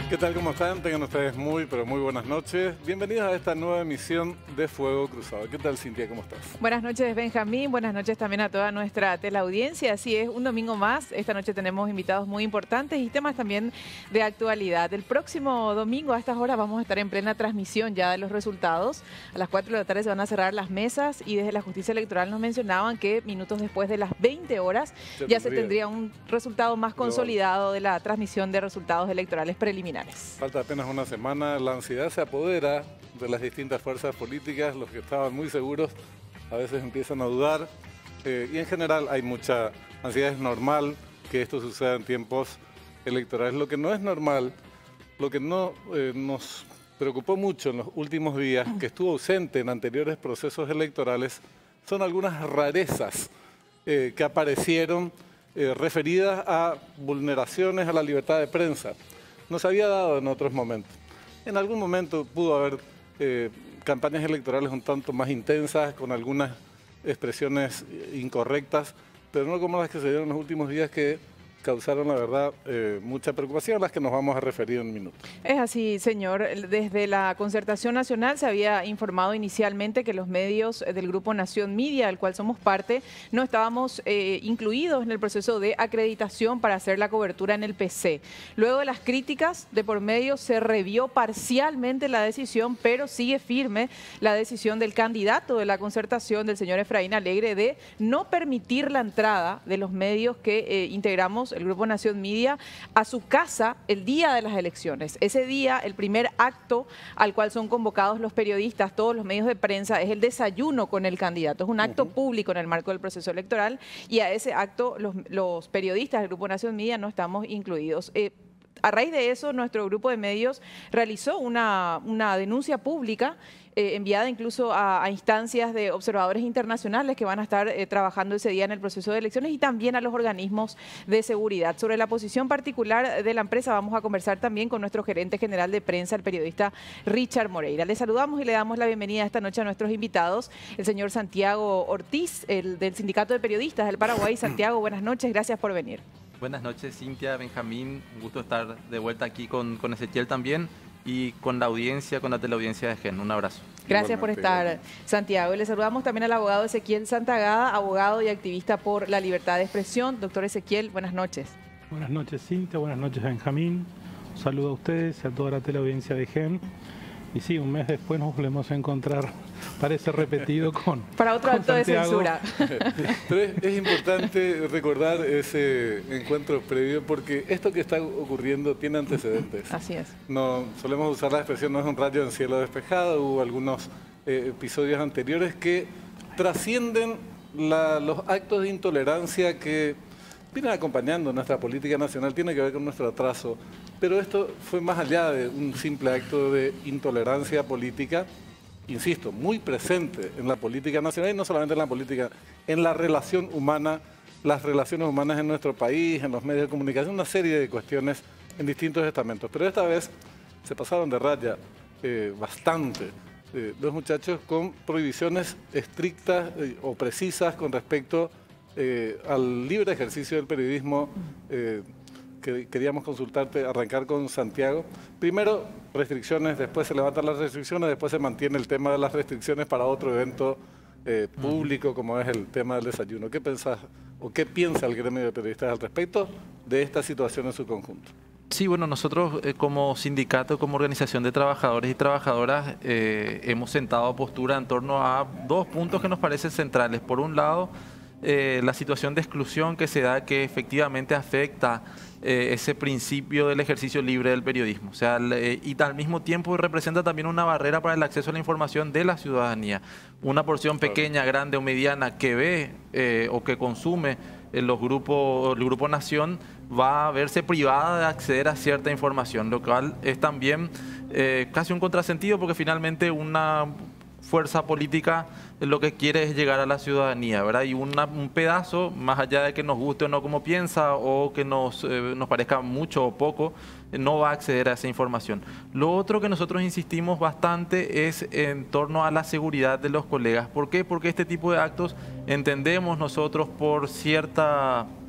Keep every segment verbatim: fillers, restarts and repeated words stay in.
¿Qué tal? ¿Cómo están? Tengan ustedes muy, pero muy buenas noches. Bienvenidos a esta nueva emisión de Fuego Cruzado. ¿Qué tal, Cintia? ¿Cómo estás? Buenas noches, Benjamín. Buenas noches también a toda nuestra teleaudiencia. Así es, un domingo más. Esta noche tenemos invitados muy importantes y temas también de actualidad. El próximo domingo a estas horas vamos a estar en plena transmisión ya de los resultados. A las cuatro de la tarde se van a cerrar las mesas y desde la Justicia Electoral nos mencionaban que minutos después de las veinte horas se ya tendría. se tendría un resultado más consolidado de la transmisión de resultados electorales preliminares. Falta apenas una semana, la ansiedad se apodera de las distintas fuerzas políticas, los que estaban muy seguros a veces empiezan a dudar eh, y en general hay mucha ansiedad. Es normal que esto suceda en tiempos electorales. Lo que no es normal, lo que no eh, nos preocupó mucho en los últimos días, que estuvo ausente en anteriores procesos electorales, son algunas rarezas eh, que aparecieron eh, referidas a vulneraciones a la libertad de prensa. No se había dado en otros momentos. En algún momento pudo haber eh, campañas electorales un tanto más intensas, con algunas expresiones incorrectas, pero no como las que se dieron en los últimos días, que causaron, la verdad, eh, mucha preocupación, a las que nos vamos a referir en un minuto. Es así, señor. Desde la Concertación Nacional se había informado inicialmente que los medios del Grupo Nación Media, del cual somos parte, no estábamos eh, incluidos en el proceso de acreditación para hacer la cobertura en el P C. Luego de las críticas de por medio se revió parcialmente la decisión, pero sigue firme la decisión del candidato de la Concertación, del señor Efraín Alegre, de no permitir la entrada de los medios que eh, integramos el Grupo Nación Media a su casa el día de las elecciones. Ese día, el primer acto al cual son convocados los periodistas, todos los medios de prensa, es el desayuno con el candidato. Es un acto uh-huh. público en el marco del proceso electoral y a ese acto los, los periodistas del Grupo Nación Media no estamos incluidos. Eh, A raíz de eso, nuestro grupo de medios realizó una, una denuncia pública eh, enviada incluso a, a instancias de observadores internacionales que van a estar eh, trabajando ese día en el proceso de elecciones y también a los organismos de seguridad. Sobre la posición particular de la empresa vamos a conversar también con nuestro gerente general de prensa, el periodista Richard Moreira. Le saludamos y le damos la bienvenida esta noche a nuestros invitados, el señor Santiago Ortiz, el del Sindicato de Periodistas del Paraguay. Santiago, buenas noches, gracias por venir. Buenas noches, Cintia, Benjamín, un gusto estar de vuelta aquí con, con Ezequiel también y con la audiencia, con la teleaudiencia de Gen. Un abrazo. Gracias por estar, Santiago. Y le saludamos también al abogado Ezequiel Santagada, abogado y activista por la libertad de expresión. Doctor Ezequiel, buenas noches. Buenas noches, Cintia, buenas noches, Benjamín. Un saludo a ustedes y a toda la teleaudiencia de Gen. Y sí, un mes después nos volvemos a encontrar, parece repetido, con Para otro con acto Santiago. de censura. Pero es, es importante recordar ese encuentro previo porque esto que está ocurriendo tiene antecedentes. Así es. No, solemos usar la expresión, no es un rayo en cielo despejado. Hubo algunos eh, episodios anteriores que trascienden la, los actos de intolerancia que vienen acompañando nuestra política nacional. Tiene que ver con nuestro atraso. Pero esto fue más allá de un simple acto de intolerancia política, insisto, muy presente en la política nacional y no solamente en la política, en la relación humana, las relaciones humanas en nuestro país, en los medios de comunicación, una serie de cuestiones en distintos estamentos. Pero esta vez se pasaron de raya eh, bastante eh, los muchachos con prohibiciones estrictas eh, o precisas con respecto eh, al libre ejercicio del periodismo. Eh, que queríamos consultarte, arrancar con Santiago. Primero, restricciones, después se levantan las restricciones, después se mantiene el tema de las restricciones para otro evento eh, público, como es el tema del desayuno. ¿Qué pensás o qué piensa el gremio de periodistas al respecto de esta situación en su conjunto? Sí, bueno, nosotros eh, como sindicato, como organización de trabajadores y trabajadoras, eh, hemos sentado postura en torno a dos puntos que nos parecen centrales. Por un lado, eh, la situación de exclusión que se da, que efectivamente afecta Eh, ese principio del ejercicio libre del periodismo. O sea, eh, y al mismo tiempo representa también una barrera para el acceso a la información de la ciudadanía. Una porción pequeña, grande o mediana que ve eh, o que consume eh, los grupos, el Grupo Nación va a verse privada de acceder a cierta información, lo cual es también eh, casi un contrasentido porque finalmente una fuerza política lo que quiere es llegar a la ciudadanía, ¿verdad? Y una, un pedazo, más allá de que nos guste o no como piensa o que nos, eh, nos parezca mucho o poco, eh, no va a acceder a esa información. Lo otro que nosotros insistimos bastante es en torno a la seguridad de los colegas. ¿Por qué? Porque este tipo de actos entendemos nosotros por cierta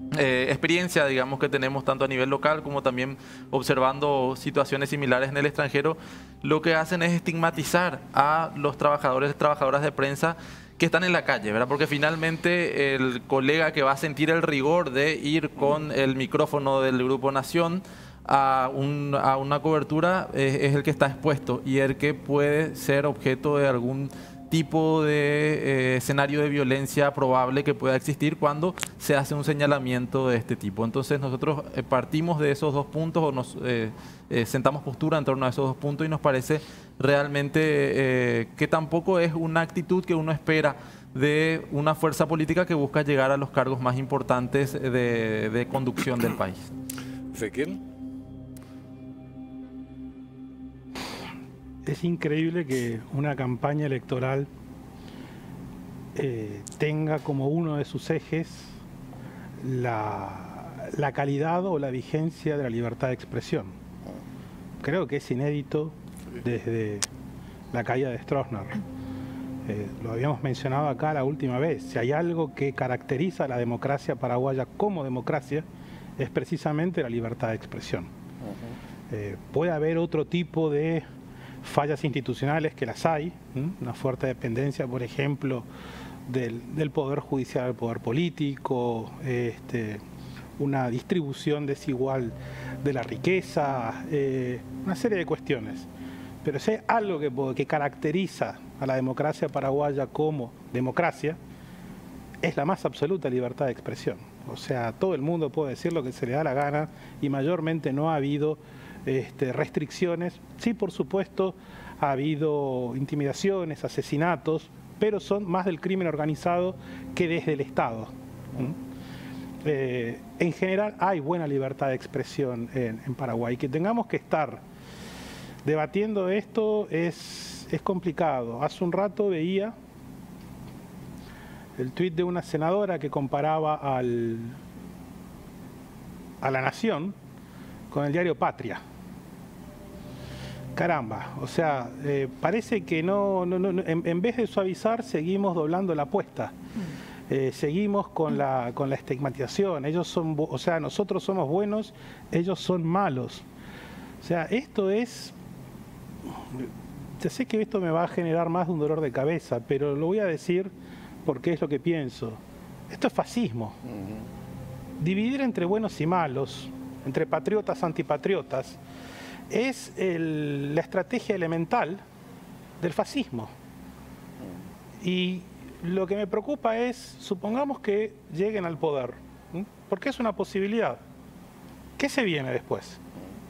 eh, experiencia, digamos, que tenemos tanto a nivel local como también observando situaciones similares en el extranjero, lo que hacen es estigmatizar a los trabajadores y trabajadoras de prensa que están en la calle, ¿verdad? Porque finalmente el colega que va a sentir el rigor de ir con el micrófono del Grupo Nación a, un, a una cobertura es, es el que está expuesto y el que puede ser objeto de algún tipo de eh, escenario de violencia probable que pueda existir cuando se hace un señalamiento de este tipo. Entonces nosotros eh, partimos de esos dos puntos o nos eh, eh, sentamos postura en torno a esos dos puntos y nos parece realmente eh, que tampoco es una actitud que uno espera de una fuerza política que busca llegar a los cargos más importantes de, de conducción del país. Ezequiel. Es increíble que una campaña electoral eh, tenga como uno de sus ejes la, la calidad o la vigencia de la libertad de expresión. Creo que es inédito desde la caída de Stroessner. Eh, lo habíamos mencionado acá la última vez. Si hay algo que caracteriza a la democracia paraguaya como democracia, es precisamente la libertad de expresión. Uh-huh. eh, puede haber otro tipo de fallas institucionales, que las hay, ¿eh? Una fuerte dependencia, por ejemplo, del, del poder judicial al poder político, este, una distribución desigual de la riqueza, eh, una serie de cuestiones. Pero si hay algo que, que caracteriza a la democracia paraguaya como democracia, es la más absoluta libertad de expresión. O sea, todo el mundo puede decir lo que se le da la gana y mayormente no ha habido Este, restricciones. Sí, por supuesto, ha habido intimidaciones, asesinatos, pero son más del crimen organizado que desde el Estado. ¿Mm? Eh, en general hay buena libertad de expresión en, en Paraguay. Que tengamos que estar debatiendo esto es, es complicado. Hace un rato veía el tuit de una senadora que comparaba al, a La Nación con el diario Patria. Caramba, o sea, eh, parece que no, no, no en, en vez de suavizar, seguimos doblando la apuesta. Eh, seguimos con la, con la estigmatización. Ellos son, o sea, nosotros somos buenos, ellos son malos. O sea, esto es... Ya sé que esto me va a generar más de un dolor de cabeza, pero lo voy a decir porque es lo que pienso. Esto es fascismo. Uh-huh. Dividir entre buenos y malos, entre patriotas, antipatriotas, es el, la estrategia elemental del fascismo. Y lo que me preocupa es, supongamos que lleguen al poder, ¿sí? Porque es una posibilidad. ¿Qué se viene después?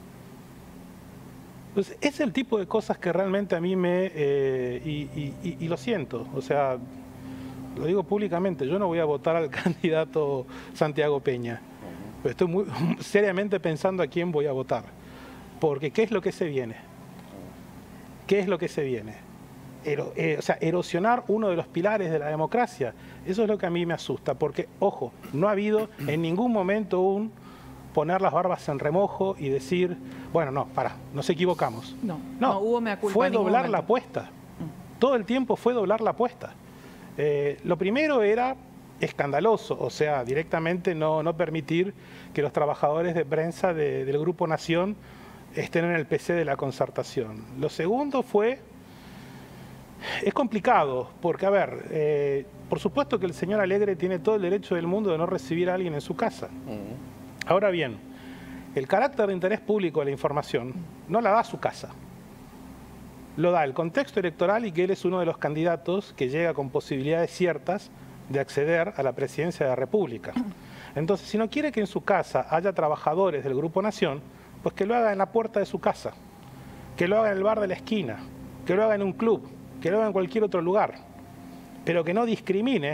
Pues es el tipo de cosas que realmente a mí me... Eh, y, y, y, y lo siento, o sea, lo digo públicamente, yo no voy a votar al candidato Santiago Peña. Pero estoy muy seriamente pensando a quién voy a votar. Porque ¿qué es lo que se viene? ¿Qué es lo que se viene? Ero, eh, o sea, erosionar uno de los pilares de la democracia. Eso es lo que a mí me asusta. Porque, ojo, no ha habido en ningún momento un poner las barbas en remojo y decir, bueno, no, para, nos equivocamos. No, no, no hubo mea culpa. Fue doblar la apuesta. Todo el tiempo fue doblar la apuesta. Eh, lo primero era escandaloso, o sea, directamente no, no permitir que los trabajadores de prensa de, del Grupo Nación estén en el P C de la Concertación. Lo segundo fue, es complicado, porque a ver, eh, por supuesto que el señor Alegre tiene todo el derecho del mundo de no recibir a alguien en su casa. Uh-huh. Ahora bien, el carácter de interés público de la información no la da su casa. Lo da el contexto electoral y que él es uno de los candidatos que llega con posibilidades ciertas de acceder a la presidencia de la República. Entonces, si no quiere que en su casa haya trabajadores del Grupo Nación, pues que lo haga en la puerta de su casa, que lo haga en el bar de la esquina, que lo haga en un club, que lo haga en cualquier otro lugar, pero que no discrimine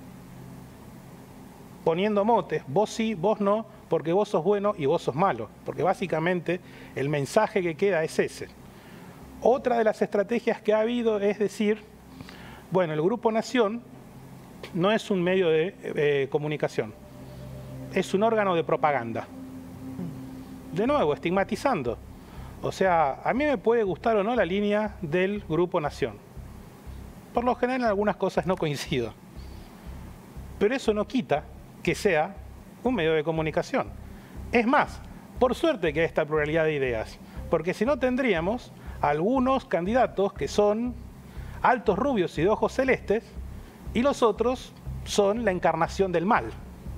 poniendo motes, vos sí, vos no, porque vos sos bueno y vos sos malo, porque básicamente el mensaje que queda es ese. Otra de las estrategias que ha habido es decir, bueno, el Grupo Nación no es un medio de eh, comunicación, es un órgano de propaganda. De nuevo, estigmatizando. O sea, a mí me puede gustar o no la línea del Grupo Nación. Por lo general en algunas cosas no coincido. Pero eso no quita que sea un medio de comunicación. Es más, por suerte que hay esta pluralidad de ideas, porque si no tendríamos algunos candidatos que son altos rubios y de ojos celestes y los otros son la encarnación del mal.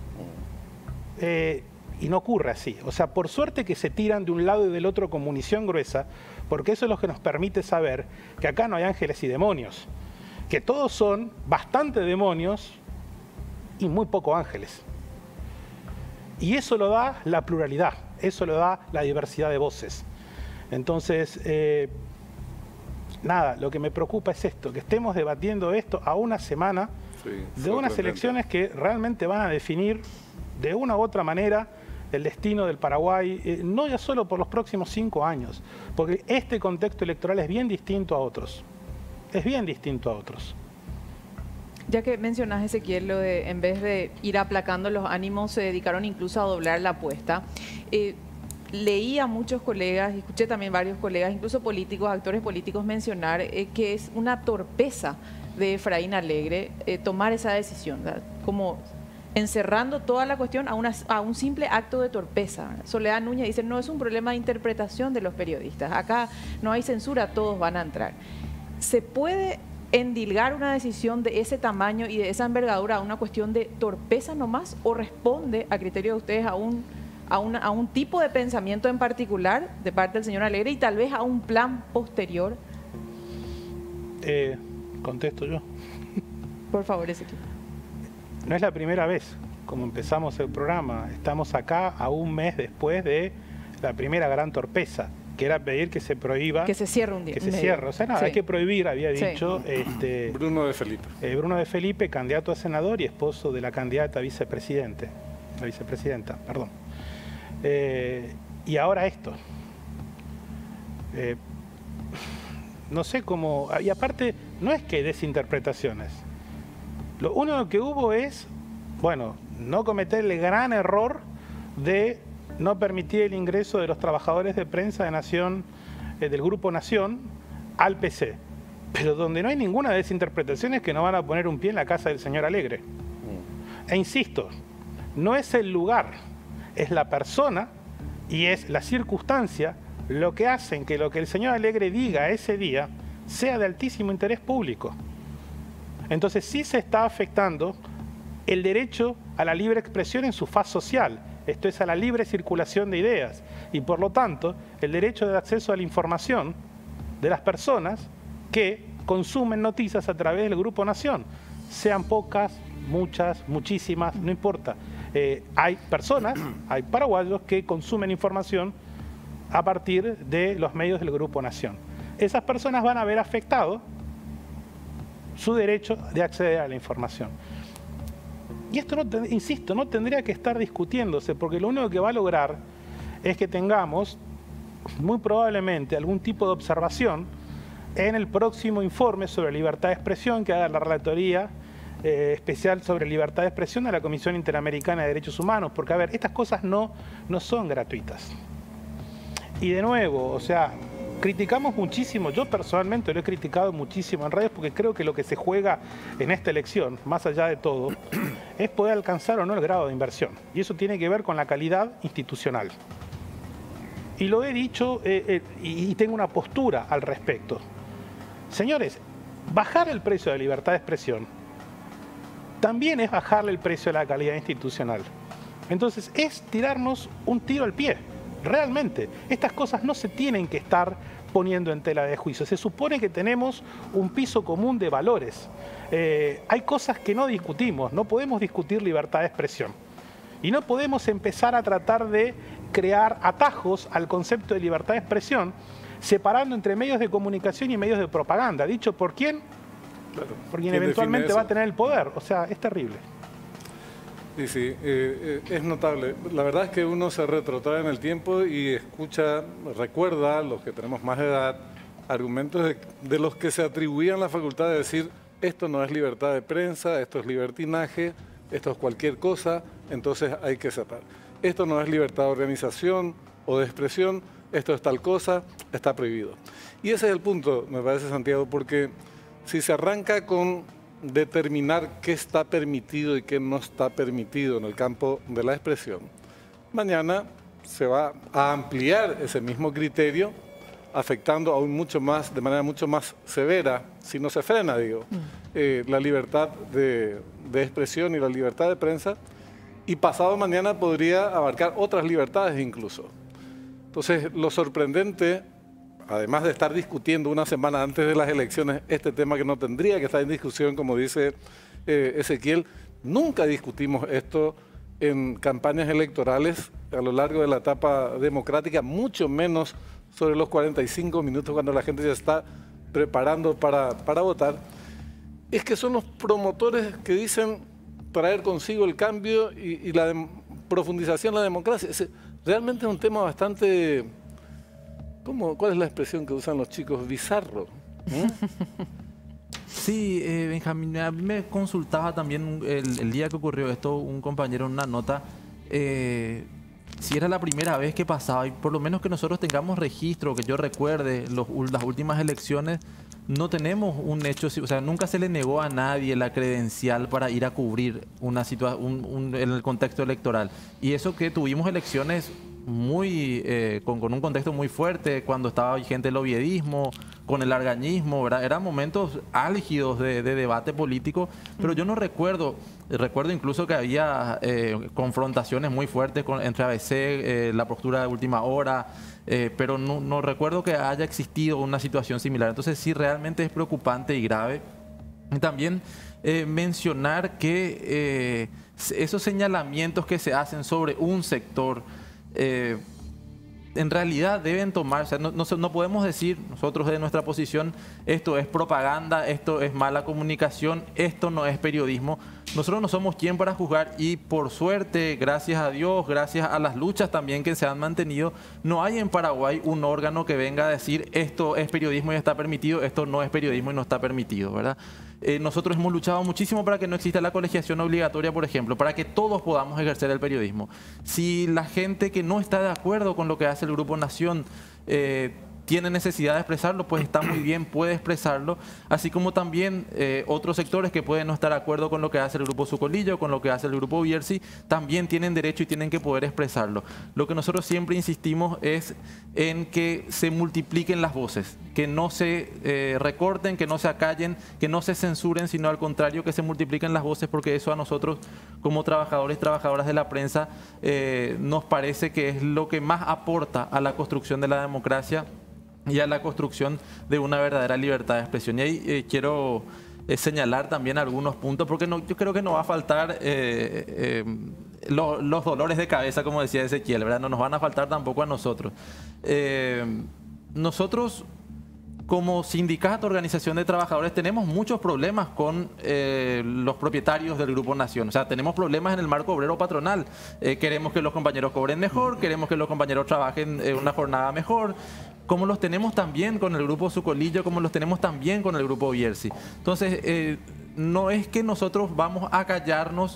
Eh, y no ocurre así. O sea, por suerte que se tiran de un lado y del otro con munición gruesa, porque eso es lo que nos permite saber que acá no hay ángeles y demonios, que todos son bastante demonios y muy poco ángeles. Y eso lo da la pluralidad, eso lo da la diversidad de voces. Entonces, eh, nada, lo que me preocupa es esto, que estemos debatiendo esto a una semana sí, de unas elecciones que realmente van a definir de una u otra manera el destino del Paraguay, eh, no ya solo por los próximos cinco años, porque este contexto electoral es bien distinto a otros, es bien distinto a otros. Ya que mencionas, Ezequiel, lo de en vez de ir aplacando los ánimos, se dedicaron incluso a doblar la apuesta. Eh, leí a muchos colegas, escuché también varios colegas, incluso políticos, actores políticos, mencionar eh, que es una torpeza de Efraín Alegre eh, tomar esa decisión, ¿verdad? Como encerrando toda la cuestión a, una, a un simple acto de torpeza, ¿verdad? Soledad Núñez dice, no es un problema de interpretación de los periodistas, acá no hay censura, todos van a entrar. ¿Se puede endilgar una decisión de ese tamaño y de esa envergadura a una cuestión de torpeza nomás, o responde, a criterio de ustedes, a un, a, una, a un tipo de pensamiento en particular de parte del señor Alegre y tal vez a un plan posterior? Eh, contesto yo. Por favor, Ezequiel. No es la primera vez como empezamos el programa. Estamos acá a un mes después de la primera gran torpeza, que era pedir que se prohíba... Que se cierre un día. Que se cierre. O sea, nada, sí. Hay que prohibir, había dicho... Sí. Este, Bruno de Felipe. Eh, Bruno de Felipe, candidato a senador y esposo de la candidata a vicepresidente. La vicepresidenta, perdón. Eh, y ahora esto. Eh, no sé cómo... Y aparte, no es que hay desinterpretaciones. Lo único que hubo es, bueno, no cometer el gran error de no permitir el ingreso de los trabajadores de prensa de Nación, eh, del Grupo Nación, al P C. Pero donde no hay ninguna desinterpretación es que no van a poner un pie en la casa del señor Alegre. E insisto, no es el lugar, es la persona y es la circunstancia lo que hacen que lo que el señor Alegre diga ese día sea de altísimo interés público. Entonces sí se está afectando el derecho a la libre expresión en su faz social, esto es a la libre circulación de ideas y por lo tanto el derecho de acceso a la información de las personas que consumen noticias a través del Grupo Nación, sean pocas, muchas, muchísimas, no importa. Eh, hay personas, hay paraguayos que consumen información a partir de los medios del Grupo Nación. Esas personas van a ver afectado su derecho de acceder a la información. Y esto, no, insisto, no tendría que estar discutiéndose, porque lo único que va a lograr es que tengamos, muy probablemente, algún tipo de observación en el próximo informe sobre libertad de expresión que haga la Relatoría eh, Especial sobre Libertad de Expresión de la Comisión Interamericana de Derechos Humanos, porque, a ver, estas cosas no, no son gratuitas. Y de nuevo, o sea... Criticamos muchísimo, yo personalmente lo he criticado muchísimo en redes porque creo que lo que se juega en esta elección, más allá de todo, es poder alcanzar o no el grado de inversión. Y eso tiene que ver con la calidad institucional. Y lo he dicho eh, eh, y tengo una postura al respecto. Señores, bajar el precio de la libertad de expresión también es bajarle el precio de la calidad institucional. Entonces es tirarnos un tiro al pie. Realmente, estas cosas no se tienen que estar poniendo en tela de juicio. Se supone que tenemos un piso común de valores. Eh, hay cosas que no discutimos, no podemos discutir libertad de expresión. Y no podemos empezar a tratar de crear atajos al concepto de libertad de expresión, separando entre medios de comunicación y medios de propaganda. ¿Dicho por quién? Claro. Por quien eventualmente va a tener el poder. O sea, es terrible. Sí, sí, eh, eh, es notable. La verdad es que uno se retrotrae en el tiempo y escucha, recuerda, los que tenemos más edad, argumentos de, de los que se atribuían la facultad de decir esto no es libertad de prensa, esto es libertinaje, esto es cualquier cosa, entonces hay que cerrar. Esto no es libertad de organización o de expresión, esto es tal cosa, está prohibido. Y ese es el punto, me parece, Santiago, porque si se arranca con determinar qué está permitido y qué no está permitido en el campo de la expresión, mañana se va a ampliar ese mismo criterio, afectando aún mucho más, de manera mucho más severa, si no se frena, digo, eh, la libertad de, de expresión y la libertad de prensa, y pasado mañana podría abarcar otras libertades incluso. Entonces, lo sorprendente, además de estar discutiendo una semana antes de las elecciones este tema que no tendría que estar en discusión, como dice eh, Ezequiel, nunca discutimos esto en campañas electorales a lo largo de la etapa democrática, mucho menos sobre los cuarenta y cinco minutos cuando la gente ya está preparando para, para votar, es que son los promotores que dicen traer consigo el cambio y, y la de, profundización de la democracia. Es, realmente es un tema bastante, ¿cómo, ¿cuál es la expresión que usan los chicos? Bizarro. ¿Eh? Sí, eh, Benjamín, a mí me consultaba también el, el día que ocurrió esto un compañero en una nota, eh, si era la primera vez que pasaba, y por lo menos que nosotros tengamos registro, que yo recuerde los, las últimas elecciones, no tenemos un hecho, o sea, nunca se le negó a nadie la credencial para ir a cubrir una situación un, en el contexto electoral. Y eso que tuvimos elecciones muy eh, con, con un contexto muy fuerte, cuando estaba vigente el oviedismo, con el argañismo, ¿verdad? Eran momentos álgidos de, de debate político, pero yo no recuerdo, recuerdo incluso que había eh, confrontaciones muy fuertes con, entre A B C, eh, la postura de última hora, eh, pero no, no recuerdo que haya existido una situación similar. Entonces sí, realmente es preocupante y grave. Y también eh, mencionar que eh, esos señalamientos que se hacen sobre un sector, Eh, en realidad deben tomar, o sea, no, no, no podemos decir nosotros de nuestra posición, esto es propaganda, esto es mala comunicación, esto no es periodismo. Nosotros no somos quien para juzgar y por suerte, gracias a Dios, gracias a las luchas también que se han mantenido, no hay en Paraguay un órgano que venga a decir esto es periodismo y está permitido, esto no es periodismo y no está permitido, ¿verdad? Eh, nosotros hemos luchado muchísimo para que no exista la colegiación obligatoria, por ejemplo, para que todos podamos ejercer el periodismo. Si la gente que no está de acuerdo con lo que hace el Grupo Nación eh, tiene necesidad de expresarlo, pues está muy bien, puede expresarlo, así como también eh, otros sectores que pueden no estar de acuerdo con lo que hace el Grupo Sucolillo, con lo que hace el Grupo Bierzi, también tienen derecho y tienen que poder expresarlo. Lo que nosotros siempre insistimos es en que se multipliquen las voces, que no se eh, recorten, que no se acallen, que no se censuren, sino al contrario, que se multipliquen las voces, porque eso a nosotros como trabajadores y trabajadoras de la prensa eh, nos parece que es lo que más aporta a la construcción de la democracia y a la construcción de una verdadera libertad de expresión. Y ahí eh, quiero eh, señalar también algunos puntos, porque no, yo creo que no va a faltar eh, eh, lo, los dolores de cabeza, como decía Ezequiel, ¿verdad? No nos van a faltar tampoco a nosotros. Eh, nosotros, como sindicato, organización de trabajadores, tenemos muchos problemas con eh, los propietarios del Grupo Nación. O sea, tenemos problemas en el marco obrero patronal. Eh, queremos que los compañeros cobren mejor, queremos que los compañeros trabajen eh, una jornada mejor, como los tenemos también con el Grupo Sucolillo, como los tenemos también con el Grupo Bierzi. Entonces, eh, no es que nosotros vamos a callarnos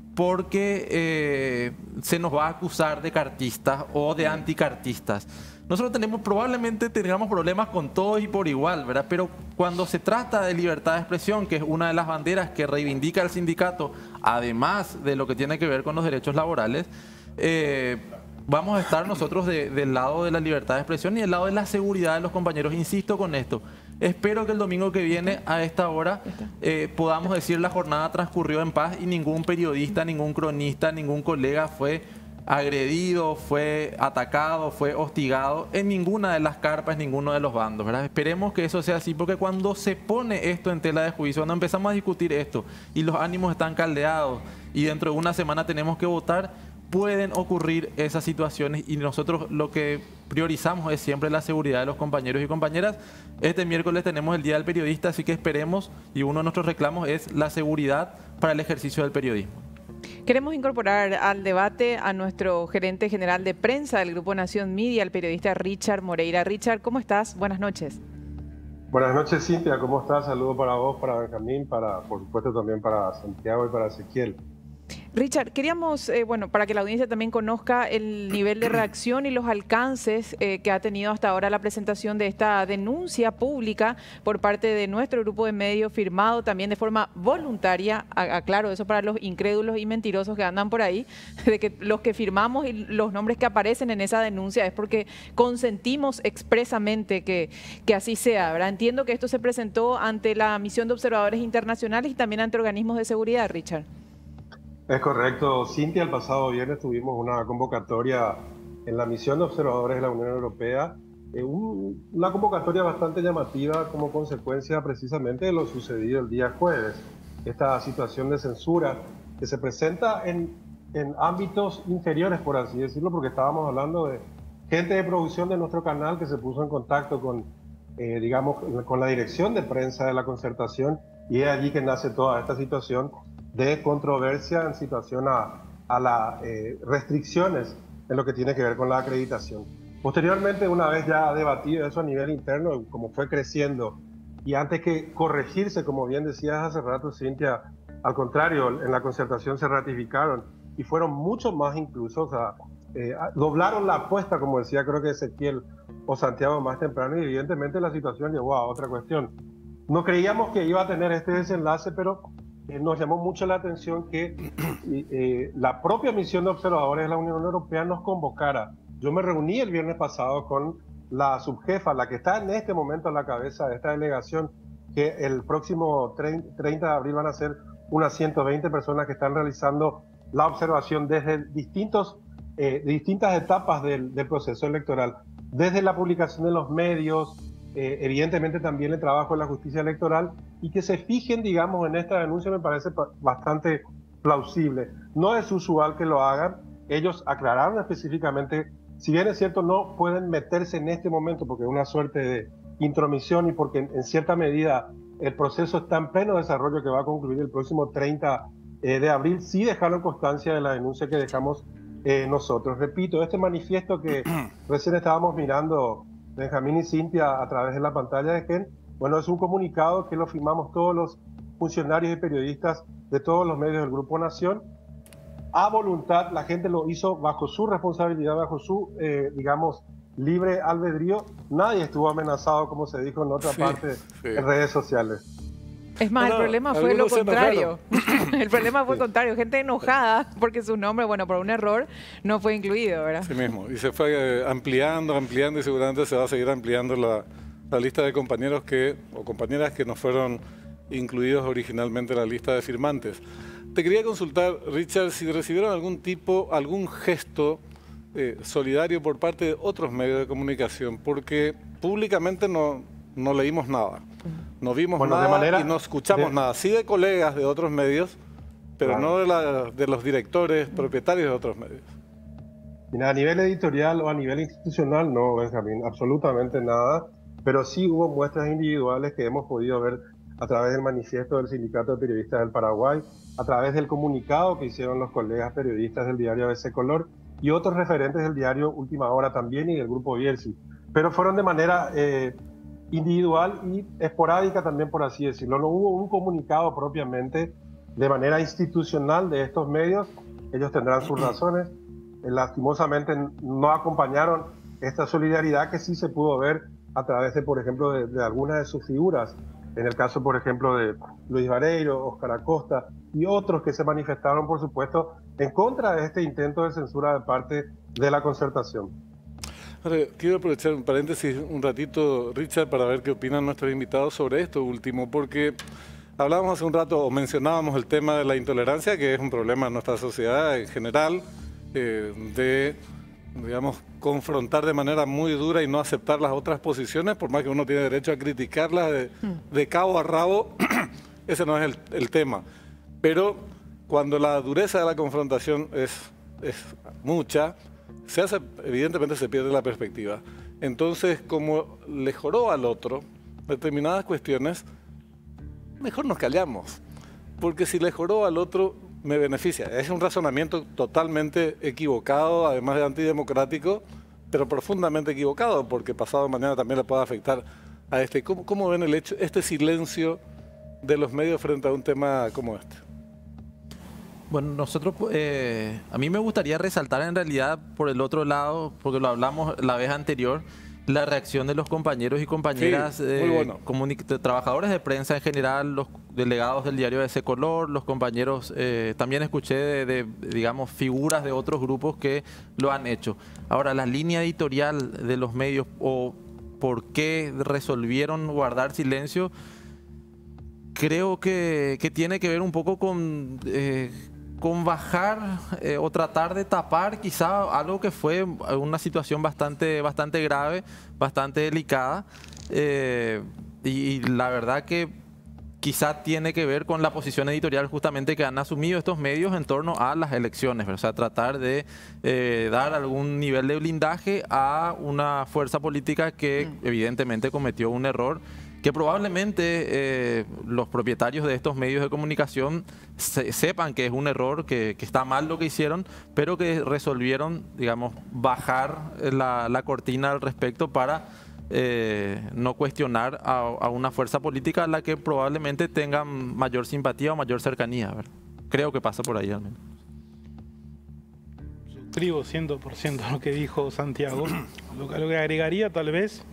porque eh, se nos va a acusar de cartistas o de anticartistas. Nosotros tenemos, probablemente tengamos problemas con todos y por igual, ¿verdad? Pero cuando se trata de libertad de expresión, que es una de las banderas que reivindica el sindicato, además de lo que tiene que ver con los derechos laborales, eh, vamos a estar nosotros de, del lado de la libertad de expresión y del lado de la seguridad de los compañeros. Insisto con esto. Espero que el domingo que viene a esta hora eh, podamos decir la jornada transcurrió en paz y ningún periodista, ningún cronista, ningún colega fue agredido, fue atacado, fue hostigado en ninguna de las carpas, en ninguno de los bandos, ¿verdad? Esperemos que eso sea así, porque cuando se pone esto en tela de juicio, cuando empezamos a discutir esto y los ánimos están caldeados y dentro de una semana tenemos que votar, pueden ocurrir esas situaciones y nosotros lo que priorizamos es siempre la seguridad de los compañeros y compañeras. Este miércoles tenemos el Día del Periodista, así que esperemos, y uno de nuestros reclamos es la seguridad para el ejercicio del periodismo. Queremos incorporar al debate a nuestro gerente general de prensa del Grupo Nación Media, el periodista Richard Moreira. Richard, ¿cómo estás? Buenas noches. Buenas noches, Cintia. ¿Cómo estás? Saludos para vos, para Benjamín, para, por supuesto también para Santiago y para Ezequiel. Richard, queríamos, eh, bueno, para que la audiencia también conozca el nivel de reacción y los alcances eh, que ha tenido hasta ahora la presentación de esta denuncia pública por parte de nuestro grupo de medios, firmado también de forma voluntaria, aclaro eso para los incrédulos y mentirosos que andan por ahí, de que los que firmamos y los nombres que aparecen en esa denuncia es porque consentimos expresamente que, que así sea, ¿verdad? Entiendo que esto se presentó ante la misión de observadores internacionales y también ante organismos de seguridad, Richard. Es correcto, Cintia. El pasado viernes tuvimos una convocatoria en la misión de observadores de la Unión Europea, eh, un, una convocatoria bastante llamativa como consecuencia precisamente de lo sucedido el día jueves. Esta situación de censura que se presenta en, en ámbitos inferiores, por así decirlo, porque estábamos hablando de gente de producción de nuestro canal que se puso en contacto con, eh, digamos, con la dirección de prensa de la Concertación, y es allí que nace toda esta situación de controversia en situación a, a las eh, restricciones en lo que tiene que ver con la acreditación. Posteriormente, una vez ya debatido eso a nivel interno, como fue creciendo, y antes que corregirse, como bien decías hace rato, Cintia, al contrario, en la Concertación se ratificaron y fueron mucho más incluso, o sea, eh, doblaron la apuesta, como decía creo que Ezequiel o Santiago más temprano, y evidentemente la situación llevó a otra cuestión. No creíamos que iba a tener este desenlace, pero Eh, nos llamó mucho la atención que eh, la propia misión de observadores de la Unión Europea nos convocara. Yo me reuní el viernes pasado con la subjefa, la que está en este momento a la cabeza de esta delegación, que el próximo treinta de abril van a ser unas ciento veinte personas que están realizando la observación desde distintos, eh, distintas etapas del, del proceso electoral, desde la publicación de los medios, Eh, evidentemente también el trabajo de la justicia electoral, y que se fijen, digamos, en esta denuncia me parece bastante plausible. No es usual que lo hagan. Ellos aclararon específicamente, si bien es cierto no pueden meterse en este momento porque es una suerte de intromisión y porque en, en cierta medida el proceso está en pleno desarrollo que va a concluir el próximo treinta eh, de abril, sí dejaron constancia de la denuncia que dejamos eh, nosotros. Repito, este manifiesto que recién estábamos mirando Benjamín y Cintia a través de la pantalla de Gen, bueno, es un comunicado que lo firmamos todos los funcionarios y periodistas de todos los medios del Grupo Nación, a voluntad. La gente lo hizo bajo su responsabilidad, bajo su, eh, digamos, libre albedrío. Nadie estuvo amenazado, como se dijo en otra sí, parte sí. en redes sociales. Es más, no, el problema fue lo contrario. El problema fue sí. contrario. Gente enojada porque su nombre, bueno, por un error, no fue incluido, ¿verdad? Sí mismo. Y se fue eh, ampliando, ampliando, y seguramente se va a seguir ampliando la, la lista de compañeros que, o compañeras que no fueron incluidos originalmente en la lista de firmantes. Te quería consultar, Richard, si recibieron algún tipo, algún gesto eh, solidario por parte de otros medios de comunicación, porque públicamente no, no leímos nada. No vimos bueno, nada manera, y no escuchamos de... nada. Sí de colegas de otros medios, pero claro. no de, la, de los directores, propietarios de otros medios. Mira, a nivel editorial o a nivel institucional, no, Benjamín, absolutamente nada. Pero sí hubo muestras individuales que hemos podido ver a través del manifiesto del Sindicato de Periodistas del Paraguay, a través del comunicado que hicieron los colegas periodistas del diario A B C Color y otros referentes del diario Última Hora también y del Grupo Bielsi. Pero fueron de manera... Eh, individual y esporádica también, por así decirlo. No hubo un comunicado propiamente de manera institucional de estos medios. Ellos tendrán sus razones. Lastimosamente no acompañaron esta solidaridad que sí se pudo ver a través de, por ejemplo, de, de algunas de sus figuras. En el caso, por ejemplo, de Luis Vareiro, Óscar Acosta y otros que se manifestaron, por supuesto, en contra de este intento de censura de parte de la Concertación. Ahora, quiero aprovechar un paréntesis un ratito, Richard, para ver qué opinan nuestros invitados sobre esto último, porque hablábamos hace un rato, o mencionábamos el tema de la intolerancia, que es un problema en nuestra sociedad en general, eh, de, digamos, confrontar de manera muy dura y no aceptar las otras posiciones, por más que uno tiene derecho a criticarlas de, de cabo a rabo, ese no es el, el tema. Pero cuando la dureza de la confrontación es, es mucha, se hace, evidentemente se pierde la perspectiva. Entonces, como le joró al otro determinadas cuestiones, mejor nos callamos. Porque si le joró al otro, me beneficia. Es un razonamiento totalmente equivocado, además de antidemocrático, pero profundamente equivocado, porque pasado mañana también le puede afectar a este. ¿Cómo, cómo ven el hecho, este silencio de los medios frente a un tema como este? Bueno, nosotros, eh, a mí me gustaría resaltar en realidad por el otro lado, porque lo hablamos la vez anterior, la reacción de los compañeros y compañeras, sí, muy eh, bueno. trabajadores de prensa en general, los delegados del diario de ese color, los compañeros, eh, también escuché de, de, digamos, figuras de otros grupos que lo han hecho. Ahora, la línea editorial de los medios o por qué resolvieron guardar silencio, creo que, que tiene que ver un poco con... Eh, con bajar eh, o tratar de tapar quizá algo que fue una situación bastante, bastante grave, bastante delicada, eh, y, y la verdad que quizá tiene que ver con la posición editorial justamente que han asumido estos medios en torno a las elecciones, o sea, tratar de eh, dar algún nivel de blindaje a una fuerza política que evidentemente cometió un error, que probablemente eh, los propietarios de estos medios de comunicación se, sepan que es un error, que, que está mal lo que hicieron, pero que resolvieron, digamos, bajar la, la cortina al respecto para eh, no cuestionar a, a una fuerza política a la que probablemente tengan mayor simpatía o mayor cercanía. A ver, creo que pasa por ahí al menos. Suscribo cien por ciento lo que dijo Santiago. Lo, lo que agregaría tal vez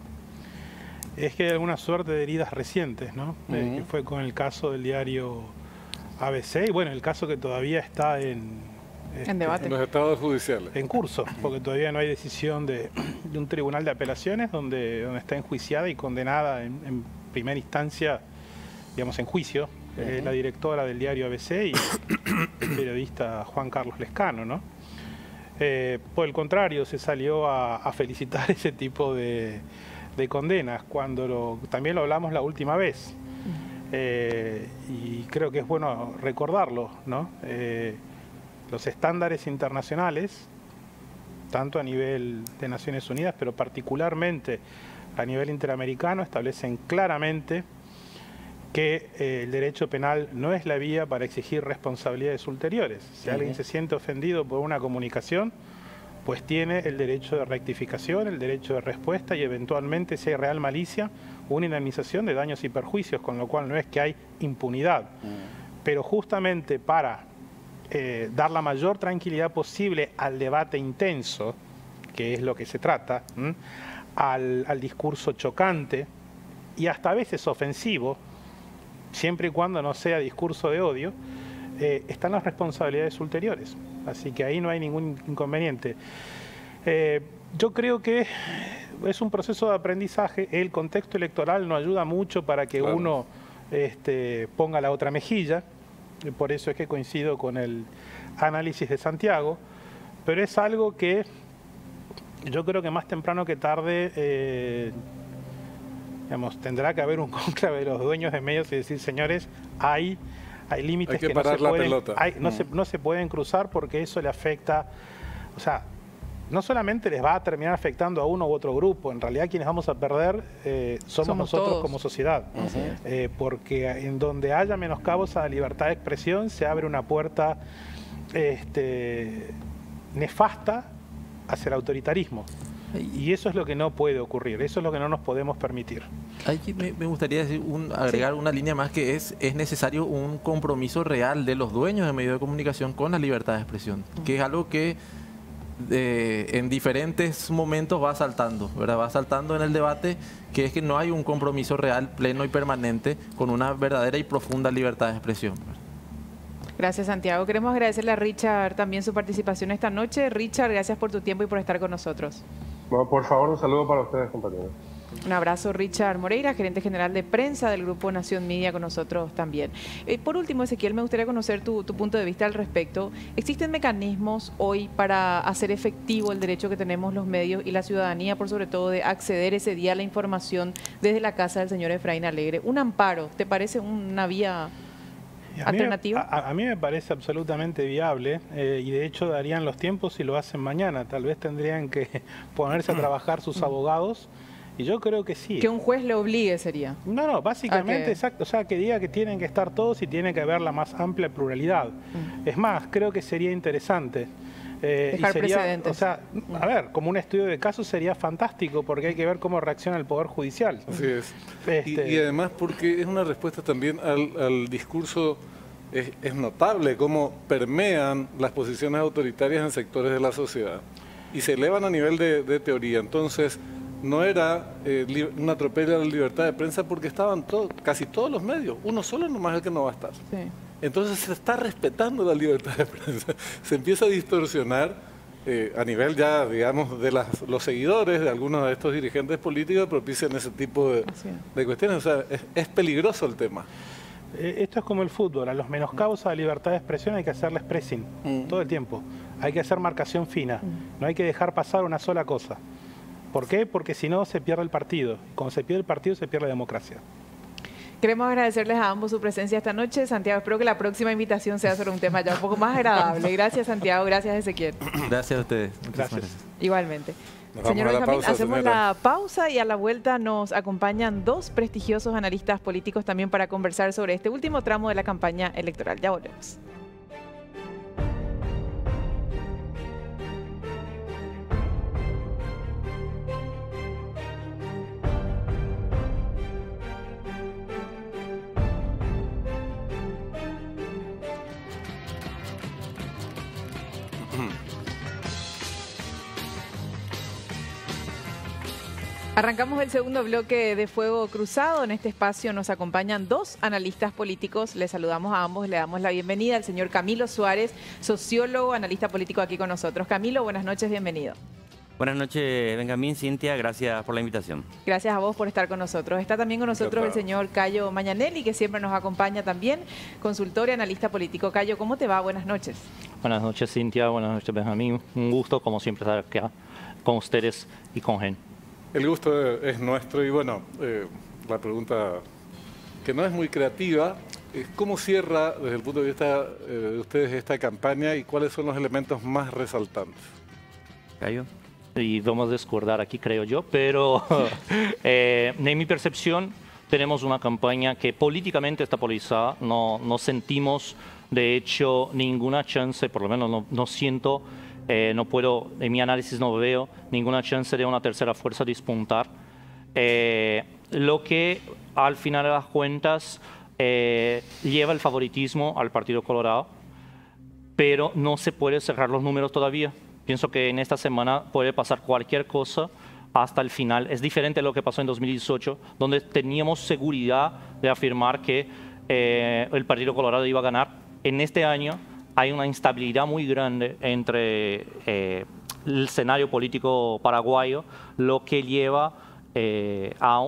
es que hay alguna suerte de heridas recientes, ¿no? Uh-huh. eh, que fue con el caso del diario A B C y bueno, el caso que todavía está en, este, en debate. En los estados judiciales. En curso, porque todavía no hay decisión de, de un tribunal de apelaciones donde, donde está enjuiciada y condenada en, en primera instancia, digamos en juicio, uh-huh. eh, la directora del diario A B C y el periodista Juan Carlos Lescano, ¿no? Eh, por el contrario, se salió a, a felicitar ese tipo de... de condenas, cuando lo, también lo hablamos la última vez, eh, y creo que es bueno recordarlo, ¿no? Eh, los estándares internacionales, tanto a nivel de Naciones Unidas, pero particularmente a nivel interamericano, establecen claramente que eh, el derecho penal no es la vía para exigir responsabilidades ulteriores. Si uh-huh. alguien se siente ofendido por una comunicación, pues tiene el derecho de rectificación, el derecho de respuesta y eventualmente, si hay real malicia, una indemnización de daños y perjuicios, con lo cual no es que hay impunidad. Mm. Pero justamente para eh, dar la mayor tranquilidad posible al debate intenso, que es lo que se trata, al, al discurso chocante y hasta a veces ofensivo, siempre y cuando no sea discurso de odio, eh, están las responsabilidades ulteriores. Así que ahí no hay ningún inconveniente. Eh, yo creo que es un proceso de aprendizaje. El contexto electoral no ayuda mucho para que claro. uno este, ponga la otra mejilla. Por eso es que coincido con el análisis de Santiago. Pero es algo que yo creo que más temprano que tarde eh, digamos, tendrá que haber un conclave de los dueños de medios y decir, señores, hay... Hay límites hay que, que parar no, se la pueden, pelota. Hay, no, mm. se, no se pueden cruzar porque eso le afecta, o sea, no solamente les va a terminar afectando a uno u otro grupo, en realidad quienes vamos a perder eh, somos, somos nosotros todos. Como sociedad, uh-huh. eh, porque en donde haya menoscabos a la libertad de expresión se abre una puerta este, nefasta hacia el autoritarismo. Y eso es lo que no puede ocurrir, eso es lo que no nos podemos permitir. Aquí me, me gustaría decir un, agregar sí. una línea más que es, es necesario un compromiso real de los dueños de medios de comunicación con la libertad de expresión, uh-huh. que es algo que eh, en diferentes momentos va saltando, ¿verdad? Va saltando en el debate, que es que no hay un compromiso real, pleno y permanente con una verdadera y profunda libertad de expresión. Gracias, Santiago. Queremos agradecerle a Richard también su participación esta noche. Richard, gracias por tu tiempo y por estar con nosotros. Bueno, por favor, un saludo para ustedes, compañeros. Un abrazo, Richard Moreira, gerente general de prensa del Grupo Nación Media, con nosotros también. Eh, por último, Ezequiel, me gustaría conocer tu, tu punto de vista al respecto. ¿Existen mecanismos hoy para hacer efectivo el derecho que tenemos los medios y la ciudadanía, por sobre todo, de acceder ese día a la información desde la casa del señor Efraín Alegre? ¿Un amparo te parece una vía A mí, alternativa? A, a mí me parece absolutamente viable eh, y de hecho darían los tiempos si lo hacen mañana. Tal vez tendrían que ponerse a trabajar sus abogados y yo creo que sí. Que un juez le obligue sería. No, no, básicamente, que... exacto. O sea, que diga que tienen que estar todos y tiene que haber la más amplia pluralidad. Uh-huh. Es más, creo que sería interesante. Eh, Dejar y sería, precedentes. O sea, a ver, como un estudio de casos sería fantástico porque hay que ver cómo reacciona el Poder Judicial. Así es. Este... Y, y además porque es una respuesta también al, al discurso es, es notable cómo permean las posiciones autoritarias en sectores de la sociedad y se elevan a nivel de, de teoría. Entonces, no era eh, un atropello a la libertad de prensa porque estaban todo, casi todos los medios. Uno solo nomás es el que no va a estar. Sí. Entonces se está respetando la libertad de prensa. Se empieza a distorsionar eh, a nivel ya, digamos, de las, los seguidores de algunos de estos dirigentes políticos que propician ese tipo de, de cuestiones. O sea, es, es peligroso el tema. Esto es como el fútbol. A los menoscabos a la libertad de expresión hay que hacerles pressing mm. todo el tiempo. Hay que hacer marcación fina. Mm. No hay que dejar pasar una sola cosa. ¿Por qué? Porque si no se pierde el partido. Cuando se pierde el partido se pierde la democracia. Queremos agradecerles a ambos su presencia esta noche. Santiago, espero que la próxima invitación sea sobre un tema ya un poco más agradable. Gracias, Santiago. Gracias, Ezequiel. Gracias a ustedes. Gracias. gracias. Igualmente. Nos Señor Benjamín, pausa, hacemos señora. la pausa y a la vuelta nos acompañan dos prestigiosos analistas políticos también para conversar sobre este último tramo de la campaña electoral. Ya volvemos. Arrancamos el segundo bloque de Fuego Cruzado. En este espacio nos acompañan dos analistas políticos. Les saludamos a ambos, le damos la bienvenida al señor Camilo Suárez, sociólogo, analista político aquí con nosotros. Camilo, buenas noches, bienvenido. Buenas noches, Benjamín, Cintia, gracias por la invitación. Gracias a vos por estar con nosotros. Está también con nosotros el señor Cayo Mañanelli, que siempre nos acompaña también, consultor y analista político. Cayo, ¿cómo te va? Buenas noches. Buenas noches, Cintia, buenas noches, Benjamín. Un gusto, como siempre, estar acá con ustedes y con Gen. El gusto es nuestro y bueno, eh, la pregunta que no es muy creativa es cómo cierra desde el punto de vista eh, de ustedes esta campaña y cuáles son los elementos más resaltantes. Cayo. Y vamos a discordar aquí, creo yo, pero eh, en mi percepción tenemos una campaña que políticamente está polarizada, no, no sentimos de hecho ninguna chance, por lo menos no, no siento, Eh, no puedo, en mi análisis no veo ninguna chance de una tercera fuerza despuntar. Eh, lo que al final de las cuentas eh, lleva el favoritismo al Partido Colorado, pero no se puede cerrar los números todavía. Pienso que en esta semana puede pasar cualquier cosa hasta el final. Es diferente a lo que pasó en dos mil dieciocho, donde teníamos seguridad de afirmar que eh, el Partido Colorado iba a ganar. En este año hay una instabilidad muy grande entre eh, el escenario político paraguayo, lo que lleva eh, a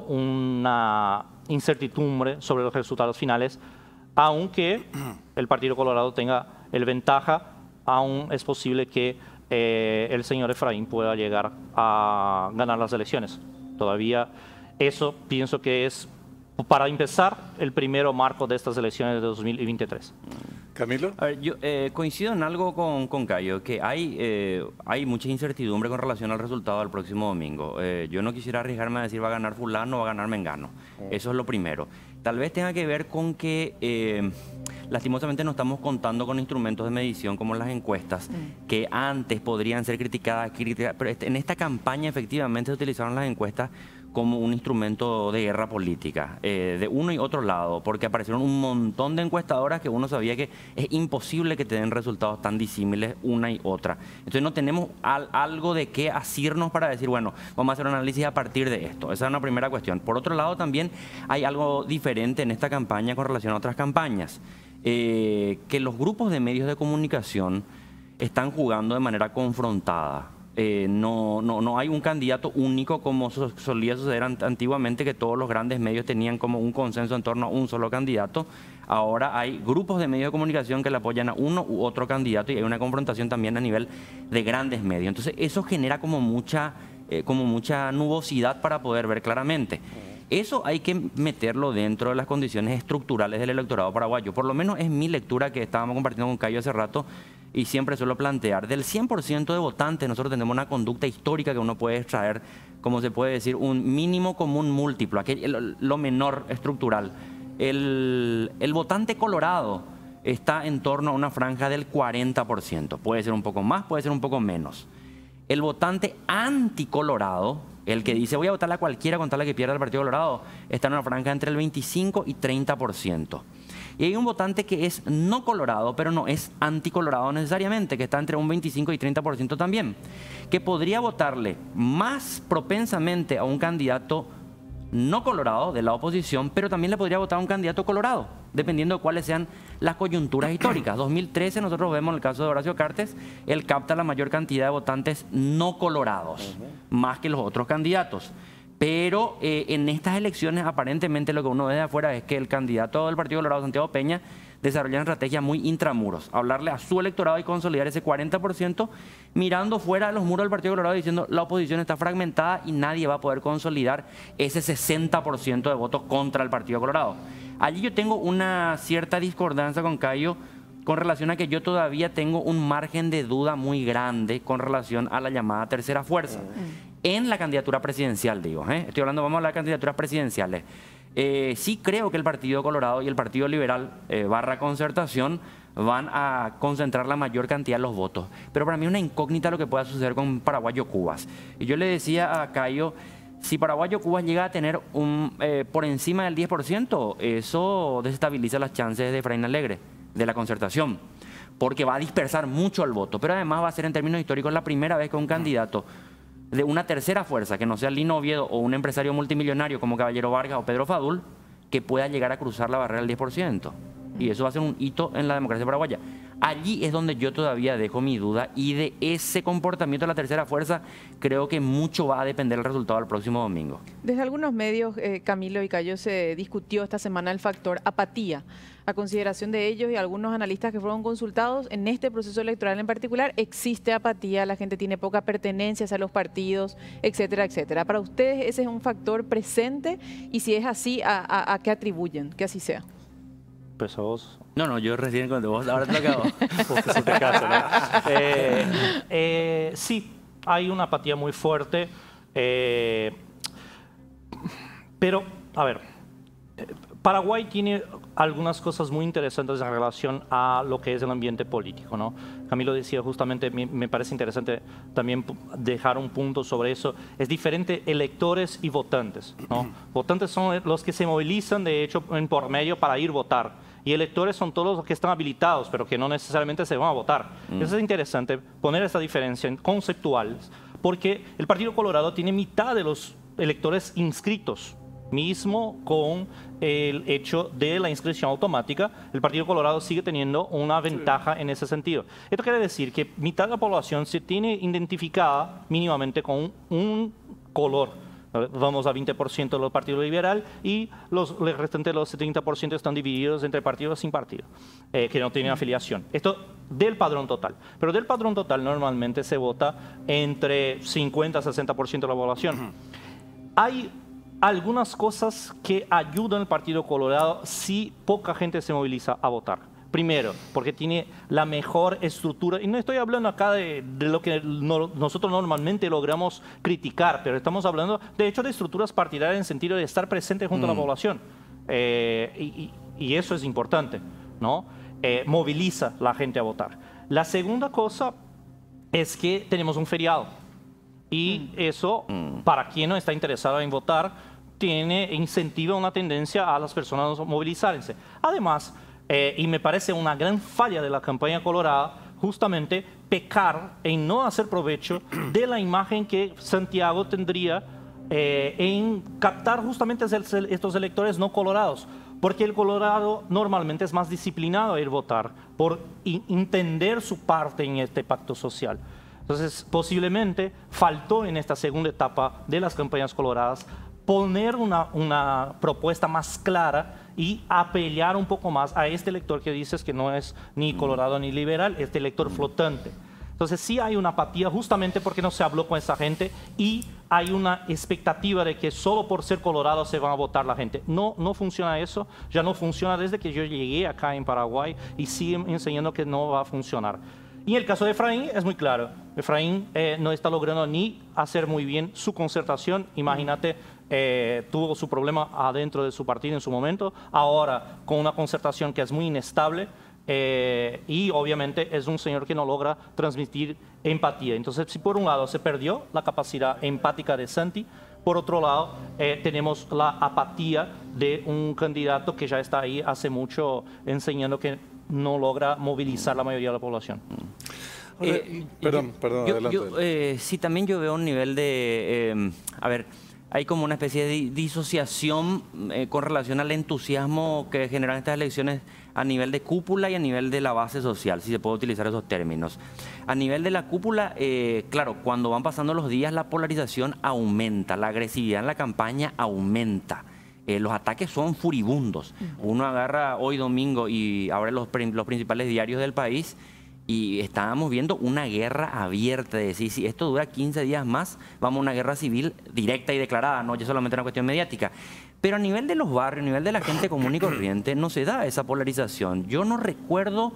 una incertidumbre sobre los resultados finales, aunque el Partido Colorado tenga el ventaja, aún es posible que eh, el señor Efraín pueda llegar a ganar las elecciones. Todavía eso pienso que es, para empezar, el primero marco de estas elecciones de dos mil veintitrés. Camilo. A ver, yo eh, coincido en algo con, con Cayo, que hay, eh, hay mucha incertidumbre con relación al resultado del próximo domingo. Eh, yo no quisiera arriesgarme a decir va a ganar fulano o va a ganar mengano. Eso es lo primero. Tal vez tenga que ver con que eh, lastimosamente no estamos contando con instrumentos de medición como las encuestas, mm. que antes podrían ser criticadas, criticadas, pero en esta campaña efectivamente se utilizaron las encuestas como un instrumento de guerra política, eh, de uno y otro lado, porque aparecieron un montón de encuestadoras que uno sabía que es imposible que te den resultados tan disímiles una y otra. Entonces no tenemos al, algo de qué asirnos para decir, bueno, vamos a hacer un análisis a partir de esto. Esa es una primera cuestión. Por otro lado, también hay algo diferente en esta campaña con relación a otras campañas, eh, que los grupos de medios de comunicación están jugando de manera confrontada. Eh, no, no, no hay un candidato único como so, solía suceder antiguamente, que todos los grandes medios tenían como un consenso en torno a un solo candidato. Ahora hay grupos de medios de comunicación que le apoyan a uno u otro candidato y hay una confrontación también a nivel de grandes medios. Entonces eso genera como mucha, eh, como mucha nubosidad para poder ver claramente. Eso hay que meterlo dentro de las condiciones estructurales del electorado paraguayo. Por lo menos es mi lectura, que estábamos compartiendo con Cayo hace rato, y siempre suelo plantear. Del cien por ciento de votantes, nosotros tenemos una conducta histórica que uno puede extraer, como se puede decir, un mínimo común múltiplo, aquel, lo menor estructural. El, el votante colorado está en torno a una franja del cuarenta por ciento. Puede ser un poco más, puede ser un poco menos. El votante anticolorado El que dice voy a votar a cualquiera con tal de que pierda el Partido Colorado está en una franja entre el veinticinco y treinta por ciento. Y hay un votante que es no colorado, pero no es anticolorado necesariamente, que está entre un veinticinco y treinta por ciento también, que podría votarle más propensamente a un candidato no colorado de la oposición, pero también le podría votar a un candidato colorado, dependiendo de cuáles sean las coyunturas históricas. dos mil trece nosotros vemos en el caso de Horacio Cartes, él capta la mayor cantidad de votantes no colorados, uh-huh. más que los otros candidatos. Pero eh, en estas elecciones aparentemente lo que uno ve de afuera es que el candidato del Partido Colorado, Santiago Peña, desarrolla una estrategia muy intramuros, hablarle a su electorado y consolidar ese cuarenta por ciento mirando fuera de los muros del Partido Colorado diciendo la oposición está fragmentada y nadie va a poder consolidar ese sesenta por ciento de votos contra el Partido Colorado. Allí yo tengo una cierta discordancia con Cayo con relación a que yo todavía tengo un margen de duda muy grande con relación a la llamada tercera fuerza. En la candidatura presidencial, digo, ¿eh? Estoy hablando, vamos a hablar de candidaturas presidenciales. Eh, sí creo que el Partido Colorado y el Partido Liberal eh, barra Concertación van a concentrar la mayor cantidad de los votos. Pero para mí es una incógnita lo que pueda suceder con Paraguayo Cubas. Y yo le decía a Cayo, si Paraguayo Cubas llega a tener un, eh, por encima del diez por ciento, eso desestabiliza las chances de Efraín Alegre, de la Concertación, porque va a dispersar mucho el voto. Pero además va a ser en términos históricos la primera vez que un candidato de una tercera fuerza, que no sea Lino Oviedo o un empresario multimillonario como Caballero Vargas o Pedro Fadul, que pueda llegar a cruzar la barrera del diez por ciento. Y eso va a ser un hito en la democracia paraguaya. Allí es donde yo todavía dejo mi duda y de ese comportamiento de la tercera fuerza creo que mucho va a depender del resultado del próximo domingo. Desde algunos medios, eh, Camilo y Cayo, se discutió esta semana el factor apatía. A consideración de ellos y algunos analistas que fueron consultados, en este proceso electoral en particular existe apatía, la gente tiene poca pertenencia hacia los partidos, etcétera, etcétera. Para ustedes ese es un factor presente y si es así, ¿a, a, a qué atribuyen que así sea? Pues a vos. No, no, yo recién con vos, ahora te lo acabo. Si te caso, ¿no? eh, eh, sí, hay una apatía muy fuerte, eh, pero, a ver, Paraguay tiene algunas cosas muy interesantes en relación a lo que es el ambiente político, ¿no? Camilo decía justamente, me, me parece interesante también dejar un punto sobre eso. Es diferente electores y votantes, ¿no? Votantes son los que se movilizan, de hecho, en por medio para ir a votar. Y electores son todos los que están habilitados, pero que no necesariamente se van a votar. Mm. Eso es interesante, poner esta diferencia en conceptuales, porque el Partido Colorado tiene mitad de los electores inscritos. Mismo con el hecho de la inscripción automática, el Partido Colorado sigue teniendo una ventaja en ese sentido. Esto quiere decir que mitad de la población se tiene identificada mínimamente con un color. Vamos a veinte por ciento del Partido Liberal y los, el restante de los setenta por ciento están divididos entre partidos sin partido, eh, que no tienen afiliación. Esto del padrón total. Pero del padrón total normalmente se vota entre cincuenta a sesenta por ciento de la población. Hay algunas cosas que ayudan al Partido Colorado si poca gente se moviliza a votar. Primero, porque tiene la mejor estructura, y no estoy hablando acá de, de lo que no, nosotros normalmente logramos criticar, pero estamos hablando de hecho de estructuras partidarias en sentido de estar presente junto mm. a la población. Eh, y, y eso es importante, ¿no? Eh, moviliza la gente a votar. La segunda cosa es que tenemos un feriado. Y eso, para quien no está interesado en votar, tiene incentiva una tendencia a las personas a movilizarse. Además, eh, y me parece una gran falla de la campaña colorada, justamente pecar en no hacer provecho de la imagen que Santiago tendría eh, en captar justamente estos electores no colorados. Porque el colorado normalmente es más disciplinado a ir a votar por entender su parte en este pacto social. Entonces, posiblemente faltó en esta segunda etapa de las campañas coloradas poner una, una propuesta más clara y apelar un poco más a este elector que dices que no es ni colorado ni liberal, este elector flotante. Entonces, sí hay una apatía justamente porque no se habló con esa gente y hay una expectativa de que solo por ser colorado se va a votar la gente. No, no funciona eso, ya no funciona desde que yo llegué acá en Paraguay y siguen enseñando que no va a funcionar. Y el caso de Efraín es muy claro. Efraín eh, no está logrando ni hacer muy bien su concertación. Imagínate, eh, tuvo su problema adentro de su partido en su momento. Ahora, con una concertación que es muy inestable, Eh, y obviamente es un señor que no logra transmitir empatía. Entonces, si por un lado se perdió la capacidad empática de Santi, por otro lado eh, tenemos la apatía de un candidato que ya está ahí hace mucho enseñando que no logra movilizar la mayoría de la población. Eh, perdón, yo, perdón, yo, adelante. Yo, eh, sí, también yo veo un nivel de... Eh, a ver, hay como una especie de disociación eh, con relación al entusiasmo que generan estas elecciones a nivel de cúpula y a nivel de la base social, si se puede utilizar esos términos. A nivel de la cúpula, eh, claro, cuando van pasando los días la polarización aumenta, la agresividad en la campaña aumenta. Eh, los ataques son furibundos. Uno agarra hoy domingo y abre los, los principales diarios del país y estábamos viendo una guerra abierta, de decir, si esto dura quince días más, vamos a una guerra civil directa y declarada, no ya solamente una cuestión mediática. Pero a nivel de los barrios, a nivel de la gente común y corriente, no se da esa polarización. Yo no recuerdo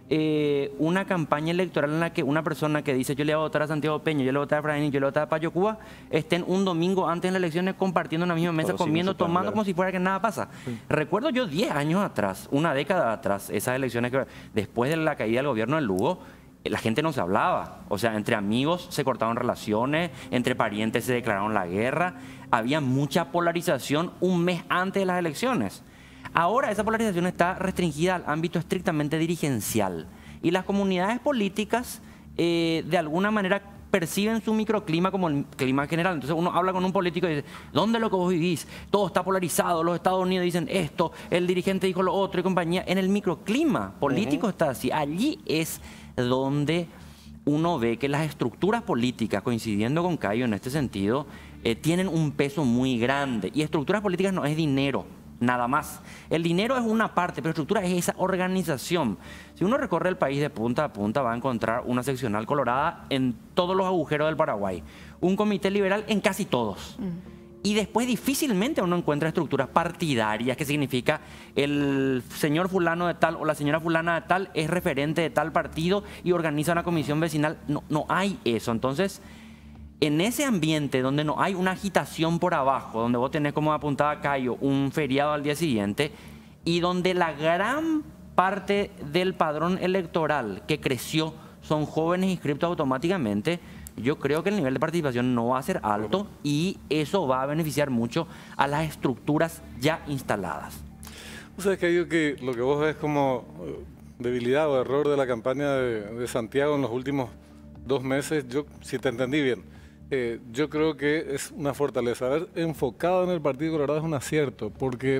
eh, una campaña electoral en la que una persona que dice yo le voy a votar a Santiago Peña, yo le voy a votar a Efraín, yo le voy a votar a Payo Cuba, estén un domingo antes de las elecciones compartiendo en la misma mesa, comiendo, tomando, como si fuera que nada pasa. Sí. Recuerdo yo diez años atrás, una década atrás, esas elecciones que después de la caída del gobierno de Lugo, la gente no se hablaba, o sea, entre amigos se cortaron relaciones, entre parientes se declararon la guerra, había mucha polarización un mes antes de las elecciones. Ahora esa polarización está restringida al ámbito estrictamente dirigencial y las comunidades políticas eh, de alguna manera perciben su microclima como el clima general. Entonces uno habla con un político y dice, ¿dónde es lo que vos vivís? Todo está polarizado, los Estados Unidos dicen esto, el dirigente dijo lo otro y compañía. En el microclima político uh-huh. está así. Allí es donde uno ve que las estructuras políticas, coincidiendo con Cayo en este sentido, eh, tienen un peso muy grande. Y estructuras políticas no es dinero, nada más. El dinero es una parte, pero estructura es esa organización. Si uno recorre el país de punta a punta, va a encontrar una seccional colorada en todos los agujeros del Paraguay. Un comité liberal en casi todos. Mm. Y después difícilmente uno encuentra estructuras partidarias, que significa el señor fulano de tal o la señora fulana de tal es referente de tal partido y organiza una comisión vecinal. No, no hay eso. Entonces, en ese ambiente donde no hay una agitación por abajo, donde vos tenés como apuntada Cayo un feriado al día siguiente y donde la gran parte del padrón electoral que creció son jóvenes inscritos automáticamente, yo creo que el nivel de participación no va a ser alto y eso va a beneficiar mucho a las estructuras ya instaladas. O sea, que digo que lo que vos ves como debilidad o error de la campaña de, de Santiago en los últimos dos meses, yo, si te entendí bien, eh, yo creo que es una fortaleza. Haber enfocado en el Partido Colorado es un acierto, porque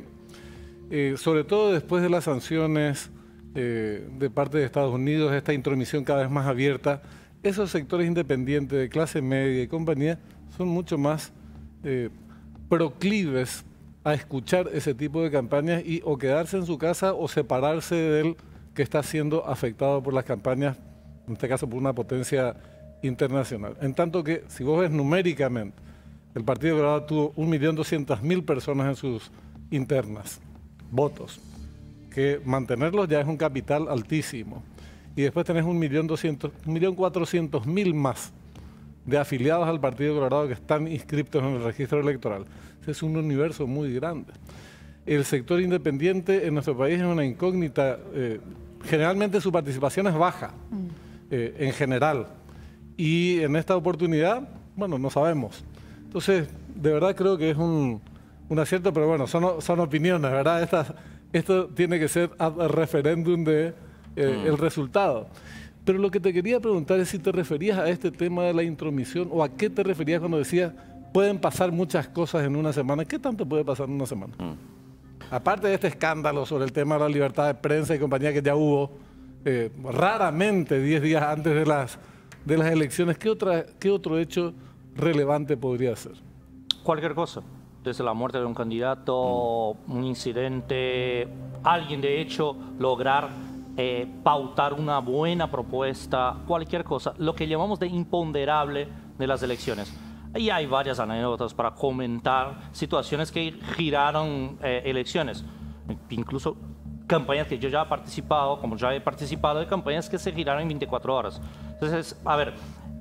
eh, sobre todo después de las sanciones eh, de parte de Estados Unidos, esta intromisión cada vez más abierta, esos sectores independientes de clase media y compañía son mucho más eh, proclives a escuchar ese tipo de campañas y o quedarse en su casa o separarse del que está siendo afectado por las campañas, en este caso por una potencia internacional. En tanto que, si vos ves numéricamente, el Partido Colorado tuvo un millón doscientas mil personas en sus internas, votos, que mantenerlos ya es un capital altísimo. Y después tenés un millón doscientos, un millón cuatrocientos mil más de afiliados al Partido Colorado que están inscritos en el registro electoral. Ese es un universo muy grande. El sector independiente en nuestro país es una incógnita. Eh, generalmente su participación es baja, eh, en general. Y en esta oportunidad, bueno, no sabemos. Entonces, de verdad creo que es un, un acierto, pero bueno, son, son opiniones, ¿verdad? Estas, esto tiene que ser ad referéndum de... Eh, el resultado. Pero lo que te quería preguntar es si te referías a este tema de la intromisión o a qué te referías cuando decías pueden pasar muchas cosas en una semana. ¿Qué tanto puede pasar en una semana? Mm. Aparte de este escándalo sobre el tema de la libertad de prensa y compañía que ya hubo eh, raramente diez días antes de las, de las elecciones, ¿qué, otra, ¿qué otro hecho relevante podría ser? Cualquier cosa. Desde la muerte de un candidato, mm. un incidente, alguien de hecho lograr Eh, pautar una buena propuesta, cualquier cosa, lo que llamamos de imponderable de las elecciones. Y hay varias anécdotas para comentar situaciones que giraron eh, elecciones, incluso campañas que yo ya he participado, como ya he participado de campañas que se giraron en veinticuatro horas. Entonces, a ver,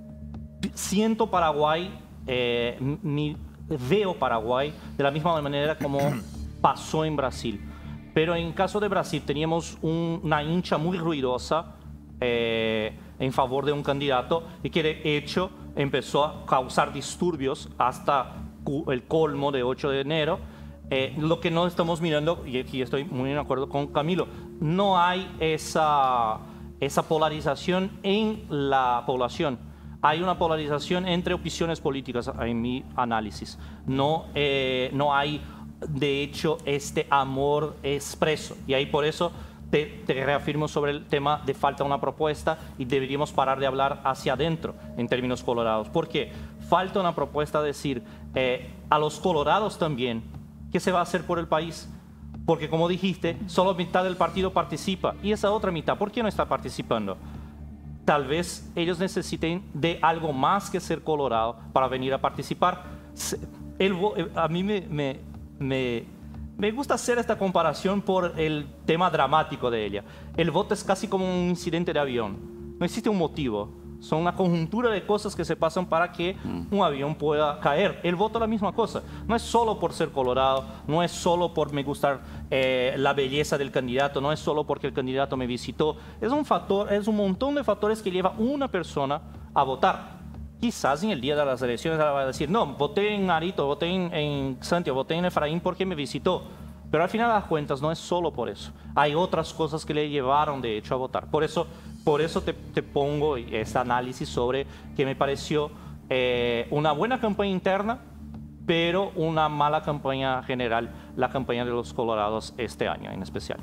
siento Paraguay, eh, mi, veo Paraguay de la misma manera como pasó en Brasil. Pero en caso de Brasil teníamos un, una hincha muy ruidosa eh, en favor de un candidato y que de hecho empezó a causar disturbios hasta el colmo de ocho de enero. Eh, lo que no estamos mirando, y aquí estoy muy de acuerdo con Camilo, no hay esa, esa polarización en la población. Hay una polarización entre opciones políticas, en mi análisis. No, eh, no hay, de hecho, este amor expreso. Y ahí por eso te, te reafirmo sobre el tema de falta una propuesta y deberíamos parar de hablar hacia adentro en términos colorados. ¿Por qué? Falta una propuesta de decir eh, a los colorados también qué se va a hacer por el país. Porque como dijiste, solo mitad del partido participa. Y esa otra mitad, ¿por qué no está participando? Tal vez ellos necesiten de algo más que ser colorado para venir a participar. El, a mí me, me, me, me gusta hacer esta comparación por el tema dramático de ella. El voto es casi como un incidente de avión. No existe un motivo. Son una conjuntura de cosas que se pasan para que un avión pueda caer. El voto es la misma cosa. No es solo por ser colorado, no es solo por me gustar eh, la belleza del candidato, no es solo porque el candidato me visitó. Es un factor, es un montón de factores que lleva una persona a votar. Quizás en el día de las elecciones ella va a decir, no, voté en Arito, voté en, en Santiago, voté en Efraín porque me visitó. Pero al final de las cuentas no es solo por eso. Hay otras cosas que le llevaron de hecho a votar. Por eso, por eso te, te pongo este análisis sobre que me pareció eh, una buena campaña interna, pero una mala campaña general, la campaña de los colorados este año en especial.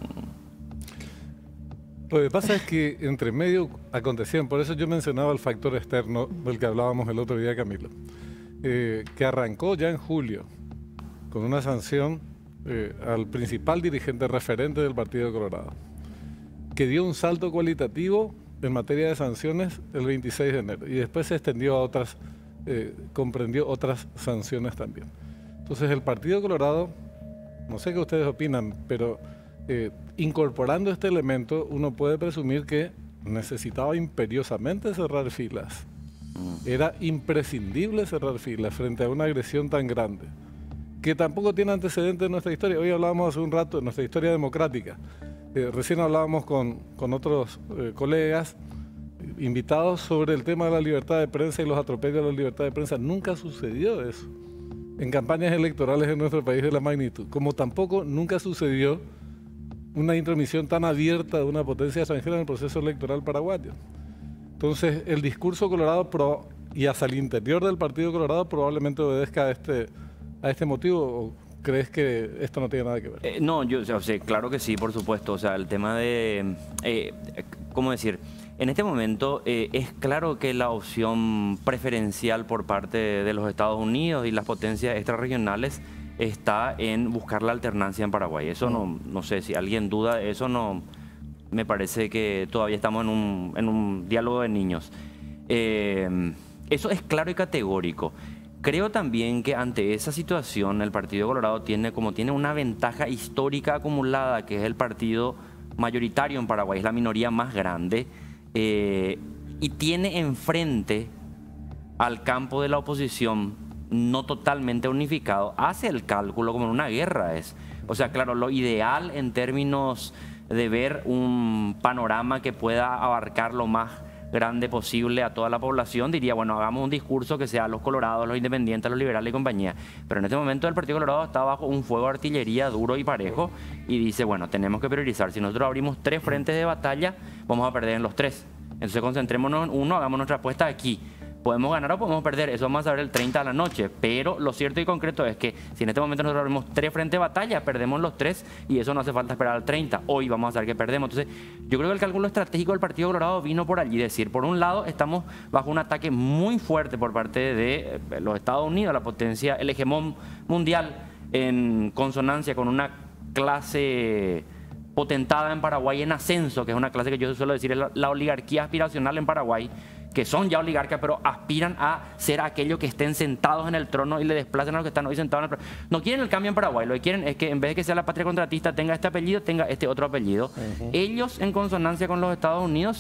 Lo que pasa es que entre medio acontecían, por eso yo mencionaba el factor externo del que hablábamos el otro día, Camilo, eh, que arrancó ya en julio con una sanción eh, al principal dirigente referente del Partido Colorado, que dio un salto cualitativo en materia de sanciones el veintiséis de enero y después se extendió a otras, eh, comprendió otras sanciones también. Entonces el Partido Colorado, no sé qué ustedes opinan, pero eh, incorporando este elemento uno puede presumir que necesitaba imperiosamente cerrar filas. Era imprescindible cerrar filas frente a una agresión tan grande, que tampoco tiene antecedentes en nuestra historia. Hoy hablábamos hace un rato de nuestra historia democrática. Eh, recién hablábamos con, con otros eh, colegas invitados sobre el tema de la libertad de prensa y los atropellos a la libertad de prensa. Nunca sucedió eso en campañas electorales en nuestro país de la magnitud, como tampoco nunca sucedió una intromisión tan abierta de una potencia extranjera en el proceso electoral paraguayo. Entonces, el discurso colorado pro, y hacia el interior del Partido Colorado probablemente obedezca a este, a este motivo. ¿O crees que esto no tiene nada que ver? Eh, no, yo o sea, claro que sí, por supuesto. O sea, el tema de, eh, ¿cómo decir? En este momento eh, es claro que la opción preferencial por parte de los Estados Unidos y las potencias extrarregionales está en buscar la alternancia en Paraguay. Eso no, no sé si alguien duda, eso no, me parece que todavía estamos en un, en un diálogo de niños. Eh, eso es claro y categórico. Creo también que ante esa situación el Partido Colorado tiene, como tiene una ventaja histórica acumulada, que es el partido mayoritario en Paraguay, es la minoría más grande, eh, y tiene enfrente al campo de la oposición no totalmente unificado, hace el cálculo como en una guerra es. O sea, claro, lo ideal en términos de ver un panorama que pueda abarcar lo más grande posible a toda la población, diría, bueno, hagamos un discurso que sea los colorados, los independientes, los liberales y compañía. Pero en este momento el Partido Colorado está bajo un fuego de artillería duro y parejo y dice, bueno, tenemos que priorizar. Si nosotros abrimos tres frentes de batalla, vamos a perder en los tres. Entonces concentrémonos en uno, hagamos nuestra apuesta aquí. Podemos ganar o podemos perder, eso vamos a saber el treinta de la noche, pero lo cierto y concreto es que si en este momento nosotros abrimos tres frentes de batalla, perdemos los tres y eso no hace falta esperar al treinta, hoy vamos a saber que perdemos. Entonces yo creo que el cálculo estratégico del Partido Colorado vino por allí, decir, por un lado estamos bajo un ataque muy fuerte por parte de los Estados Unidos, la potencia, el hegemón mundial, en consonancia con una clase potentada en Paraguay en ascenso, que es una clase que yo suelo decir es la, la oligarquía aspiracional en Paraguay, que son ya oligarcas, pero aspiran a ser aquellos que estén sentados en el trono y le desplacen a los que están hoy sentados en el trono. No quieren el cambio en Paraguay, lo que quieren es que en vez de que sea la patria contratista tenga este apellido, tenga este otro apellido. Uh-huh. Ellos, en consonancia con los Estados Unidos,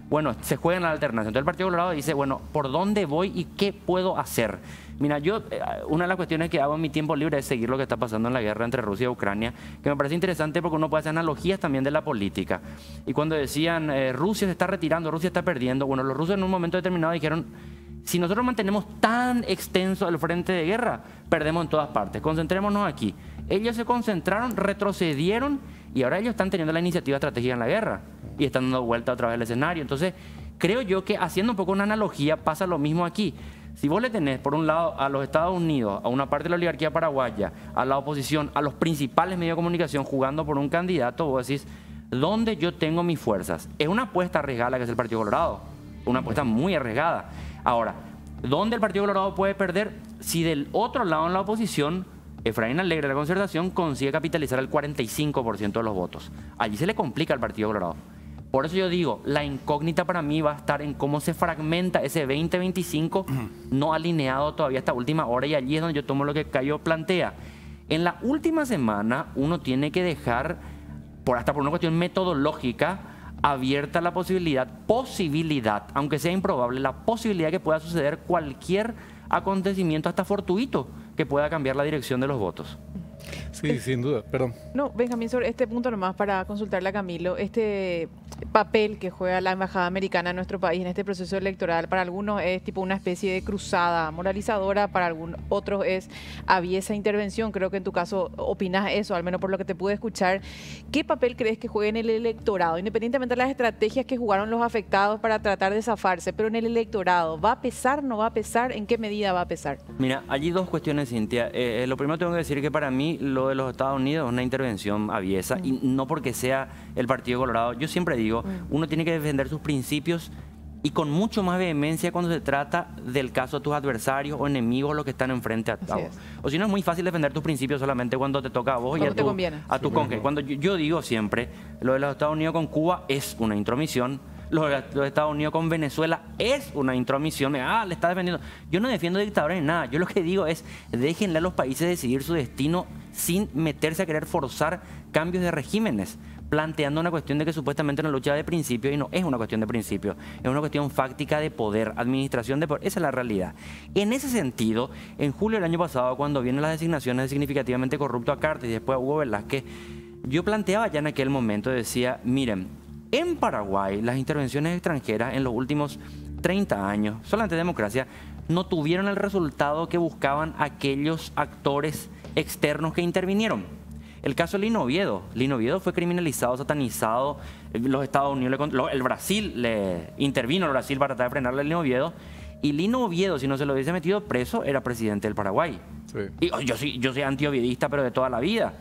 bueno, se juegan la alternancia. Entonces el Partido Colorado dice, bueno, ¿por dónde voy y qué puedo hacer? Mira, yo, una de las cuestiones que hago en mi tiempo libre es seguir lo que está pasando en la guerra entre Rusia y Ucrania, que me parece interesante porque uno puede hacer analogías también de la política. Y cuando decían, eh, Rusia se está retirando, Rusia está perdiendo, bueno, los rusos en un momento determinado dijeron, si nosotros mantenemos tan extenso el frente de guerra, perdemos en todas partes, concentrémonos aquí. Ellos se concentraron, retrocedieron y ahora ellos están teniendo la iniciativa estratégica en la guerra y están dando vuelta otra vez al escenario. Entonces, creo yo que haciendo un poco una analogía pasa lo mismo aquí. Si vos le tenés, por un lado, a los Estados Unidos, a una parte de la oligarquía paraguaya, a la oposición, a los principales medios de comunicación jugando por un candidato, vos decís, ¿dónde yo tengo mis fuerzas? Es una apuesta arriesgada la que es el Partido Colorado, una apuesta muy arriesgada. Ahora, ¿dónde el Partido Colorado puede perder? Si del otro lado en la oposición, Efraín Alegre de la Concertación consigue capitalizar el cuarenta y cinco por ciento de los votos. Allí se le complica al Partido Colorado. Por eso yo digo, la incógnita para mí va a estar en cómo se fragmenta ese veinte veinticinco no alineado todavía hasta última hora, y allí es donde yo tomo lo que Cayo plantea. En la última semana uno tiene que dejar, por hasta por una cuestión metodológica, abierta la posibilidad, posibilidad, aunque sea improbable, la posibilidad que pueda suceder cualquier acontecimiento, hasta fortuito, que pueda cambiar la dirección de los votos. Sí, sin duda, perdón. No, Benjamín, sobre este punto nomás para consultarle a Camilo, este papel que juega la Embajada Americana en nuestro país en este proceso electoral, para algunos es tipo una especie de cruzada moralizadora, para algunos otros es aviesa intervención, creo que en tu caso opinas eso, al menos por lo que te pude escuchar. ¿Qué papel crees que juegue en el electorado, independientemente de las estrategias que jugaron los afectados para tratar de zafarse, pero en el electorado, ¿va a pesar, no va a pesar? ¿En qué medida va a pesar? Mira, allí dos cuestiones, Cintia. Eh, lo primero tengo que decir que para mí lo de los Estados Unidos es una intervención aviesa, mm. y no porque sea el Partido Colorado. Yo siempre digo, mm. uno tiene que defender sus principios y con mucho más vehemencia cuando se trata del caso de tus adversarios o enemigos, los que están enfrente a, a vos. O si no, es muy fácil defender tus principios solamente cuando te toca a vos cuando y a tu, conviene. a tu sí, congé. Cuando yo, yo digo siempre, lo de los Estados Unidos con Cuba es una intromisión. Los, los Estados Unidos con Venezuela es una intromisión. Ah, le está defendiendo. Yo no defiendo dictadores ni nada. Yo lo que digo es, déjenle a los países decidir su destino sin meterse a querer forzar cambios de regímenes, planteando una cuestión de que supuestamente una lucha de principios, y no es una cuestión de principios, es una cuestión fáctica de poder, administración de poder. Esa es la realidad. En ese sentido, en julio del año pasado, cuando vienen las designaciones de significativamente corrupto a Cartes y después a Hugo Velázquez, yo planteaba ya en aquel momento, decía, miren, en Paraguay, las intervenciones extranjeras en los últimos treinta años, solamente democracia, no tuvieron el resultado que buscaban aquellos actores externos que intervinieron. El caso de Lino Oviedo. Lino Oviedo fue criminalizado, satanizado. Los Estados Unidos, le, el Brasil le intervino el Brasil para tratar de frenarle a Lino Oviedo. Y Lino Oviedo, si no se lo hubiese metido preso, era presidente del Paraguay. Sí. Y oh, yo soy, yo soy antioviedista, pero de toda la vida.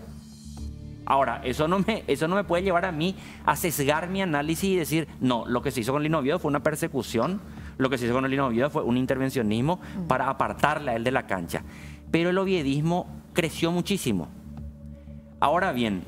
Ahora, eso no, me, eso no me puede llevar a mí a sesgar mi análisis y decir, no, lo que se hizo con Lino Oviedo fue una persecución, lo que se hizo con el Lino Oviedo fue un intervencionismo mm. para apartarle a él de la cancha. Pero el oviedismo creció muchísimo. Ahora bien,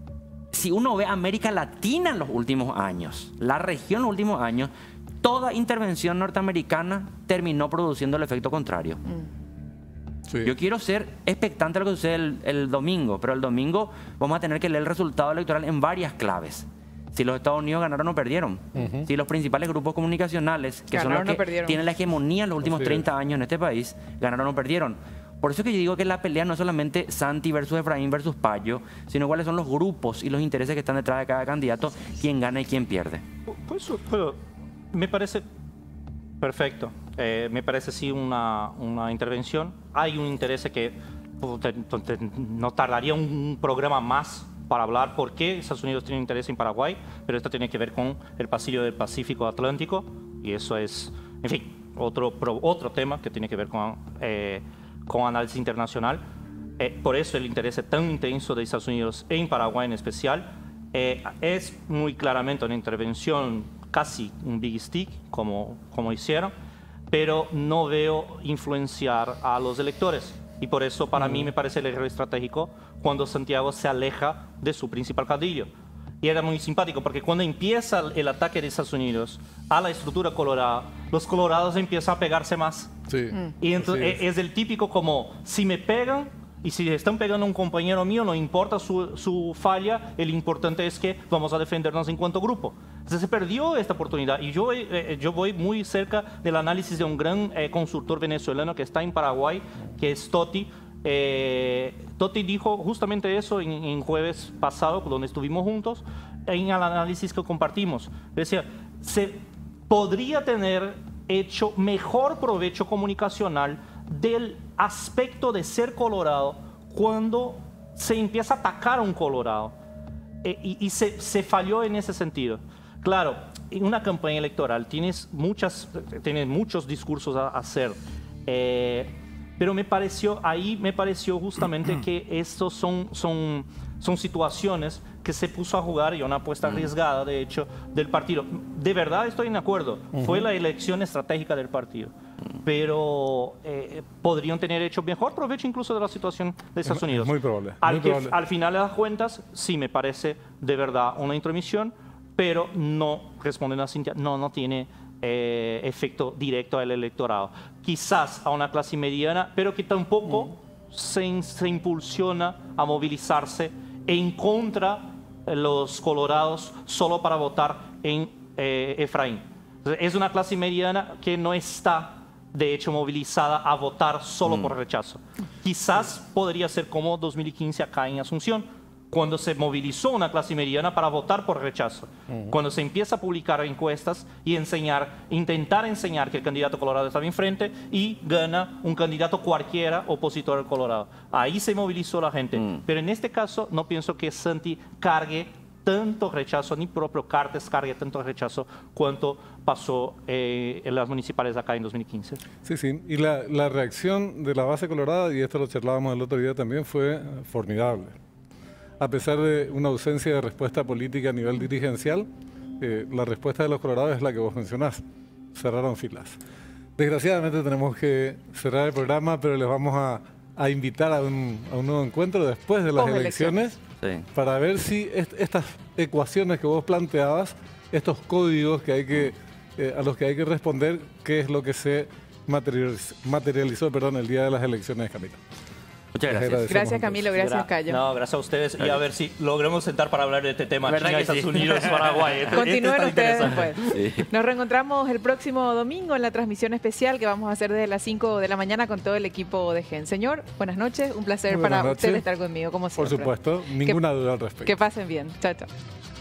si uno ve América Latina en los últimos años, la región en los últimos años, toda intervención norteamericana terminó produciendo el efecto contrario. Mm. Sí. Yo quiero ser expectante de lo que sucede el, el domingo, pero el domingo vamos a tener que leer el resultado electoral en varias claves. Si los Estados Unidos ganaron o perdieron. Uh-huh. Si los principales grupos comunicacionales, que ganaron son los que tienen la hegemonía en los últimos treinta años en este país, ganaron o perdieron. Por eso que yo digo que la pelea no es solamente Santi versus Efraín versus Payo, sino cuáles son los grupos y los intereses que están detrás de cada candidato, quién gana y quién pierde. Pues, pero me parece perfecto. Eh, me parece sí una, una intervención. Hay un interés que te, te, no tardaría un programa más para hablar por qué Estados Unidos tiene interés en Paraguay, pero esto tiene que ver con el pasillo del Pacífico Atlántico, y eso es, en fin, otro, otro tema que tiene que ver con, eh, con análisis internacional. Eh, por eso el interés tan intenso de Estados Unidos en Paraguay en especial. Eh, es muy claramente una intervención, casi un big stick, como, como hicieron, pero no veo influenciar a los electores. Y por eso para mm. mí me parece el error estratégico cuando Santiago se aleja de su principal caudillo. Y era muy simpático porque cuando empieza el ataque de Estados Unidos a la estructura colorada, los colorados empiezan a pegarse más. Sí. Mm. Y entonces es. es el típico como, si me pegan, Y si están pegando a un compañero mío, no importa su, su falla, el importante es que vamos a defendernos en cuanto grupo. Entonces se perdió esta oportunidad. Y yo, eh, yo voy muy cerca del análisis de un gran eh, consultor venezolano que está en Paraguay, que es Totti. Eh, Totti dijo justamente eso en, en jueves pasado, donde estuvimos juntos, en el análisis que compartimos. Decía, se podría tener hecho mejor provecho comunicacional del aspecto de ser colorado cuando se empieza a atacar a un colorado. Eh, y y se, se falló en ese sentido. Claro, en una campaña electoral tienes, muchas, tienes muchos discursos a hacer, eh, pero me pareció, ahí me pareció justamente que estos son, son, son situaciones que se puso a jugar y una apuesta arriesgada, de hecho, del partido. De verdad estoy de acuerdo, uh-huh. Fue la elección estratégica del partido, pero eh, podrían tener hecho mejor provecho incluso de la situación de Estados Unidos. Muy probable. Al, muy que, probable. Al final de las cuentas, sí me parece de verdad una intromisión, pero no, responden a Cintia, no, no tiene eh, efecto directo al electorado. Quizás a una clase mediana, pero que tampoco uh-huh. se, se impulsiona a movilizarse en contra de los colorados solo para votar en eh, Efraín. Es una clase mediana que no está, de hecho, movilizada a votar solo uh-huh. por rechazo. Quizás podría ser como dos mil quince acá en Asunción, cuando se movilizó una clase mediana para votar por rechazo. Uh-huh. Cuando se empieza a publicar encuestas y enseñar, intentar enseñar que el candidato colorado estaba enfrente y gana un candidato cualquiera opositor al colorado. Ahí se movilizó la gente. Uh-huh. Pero en este caso no pienso que Santi cargue tanto rechazo, ni propio Cartes cargue tanto rechazo cuanto pasó eh, en las municipales acá en dos mil quince. Sí, sí. Y la, la reacción de la base colorada, y esto lo charlábamos el otro día también, fue formidable. A pesar de una ausencia de respuesta política a nivel dirigencial, eh, la respuesta de los colorados es la que vos mencionás. Cerraron filas. Desgraciadamente tenemos que cerrar el programa, pero les vamos a, a invitar a un, a un nuevo encuentro después de las Con elecciones, elecciones. Sí. Para ver si est estas ecuaciones que vos planteabas, estos códigos que hay que, eh, a los que hay que responder, qué es lo que se materializó, materializó perdón, el día de las elecciones, Camilo. Muchas gracias. Gracias, Camilo. Gracias, Gra Cayo. No, gracias a ustedes. Y a ver si logramos sentar para hablar de este tema. ¿Verdad China, que Estados sí? Unidos, Paraguay. Este, Continúen este ustedes interesante. después. Sí. Nos reencontramos el próximo domingo en la transmisión especial que vamos a hacer desde las cinco de la mañana con todo el equipo de Gen. Señor, buenas noches. Un placer Muy buenas para noches. usted estar conmigo, como Por siempre. supuesto, ninguna que, duda al respecto. Que pasen bien. Chao, chao.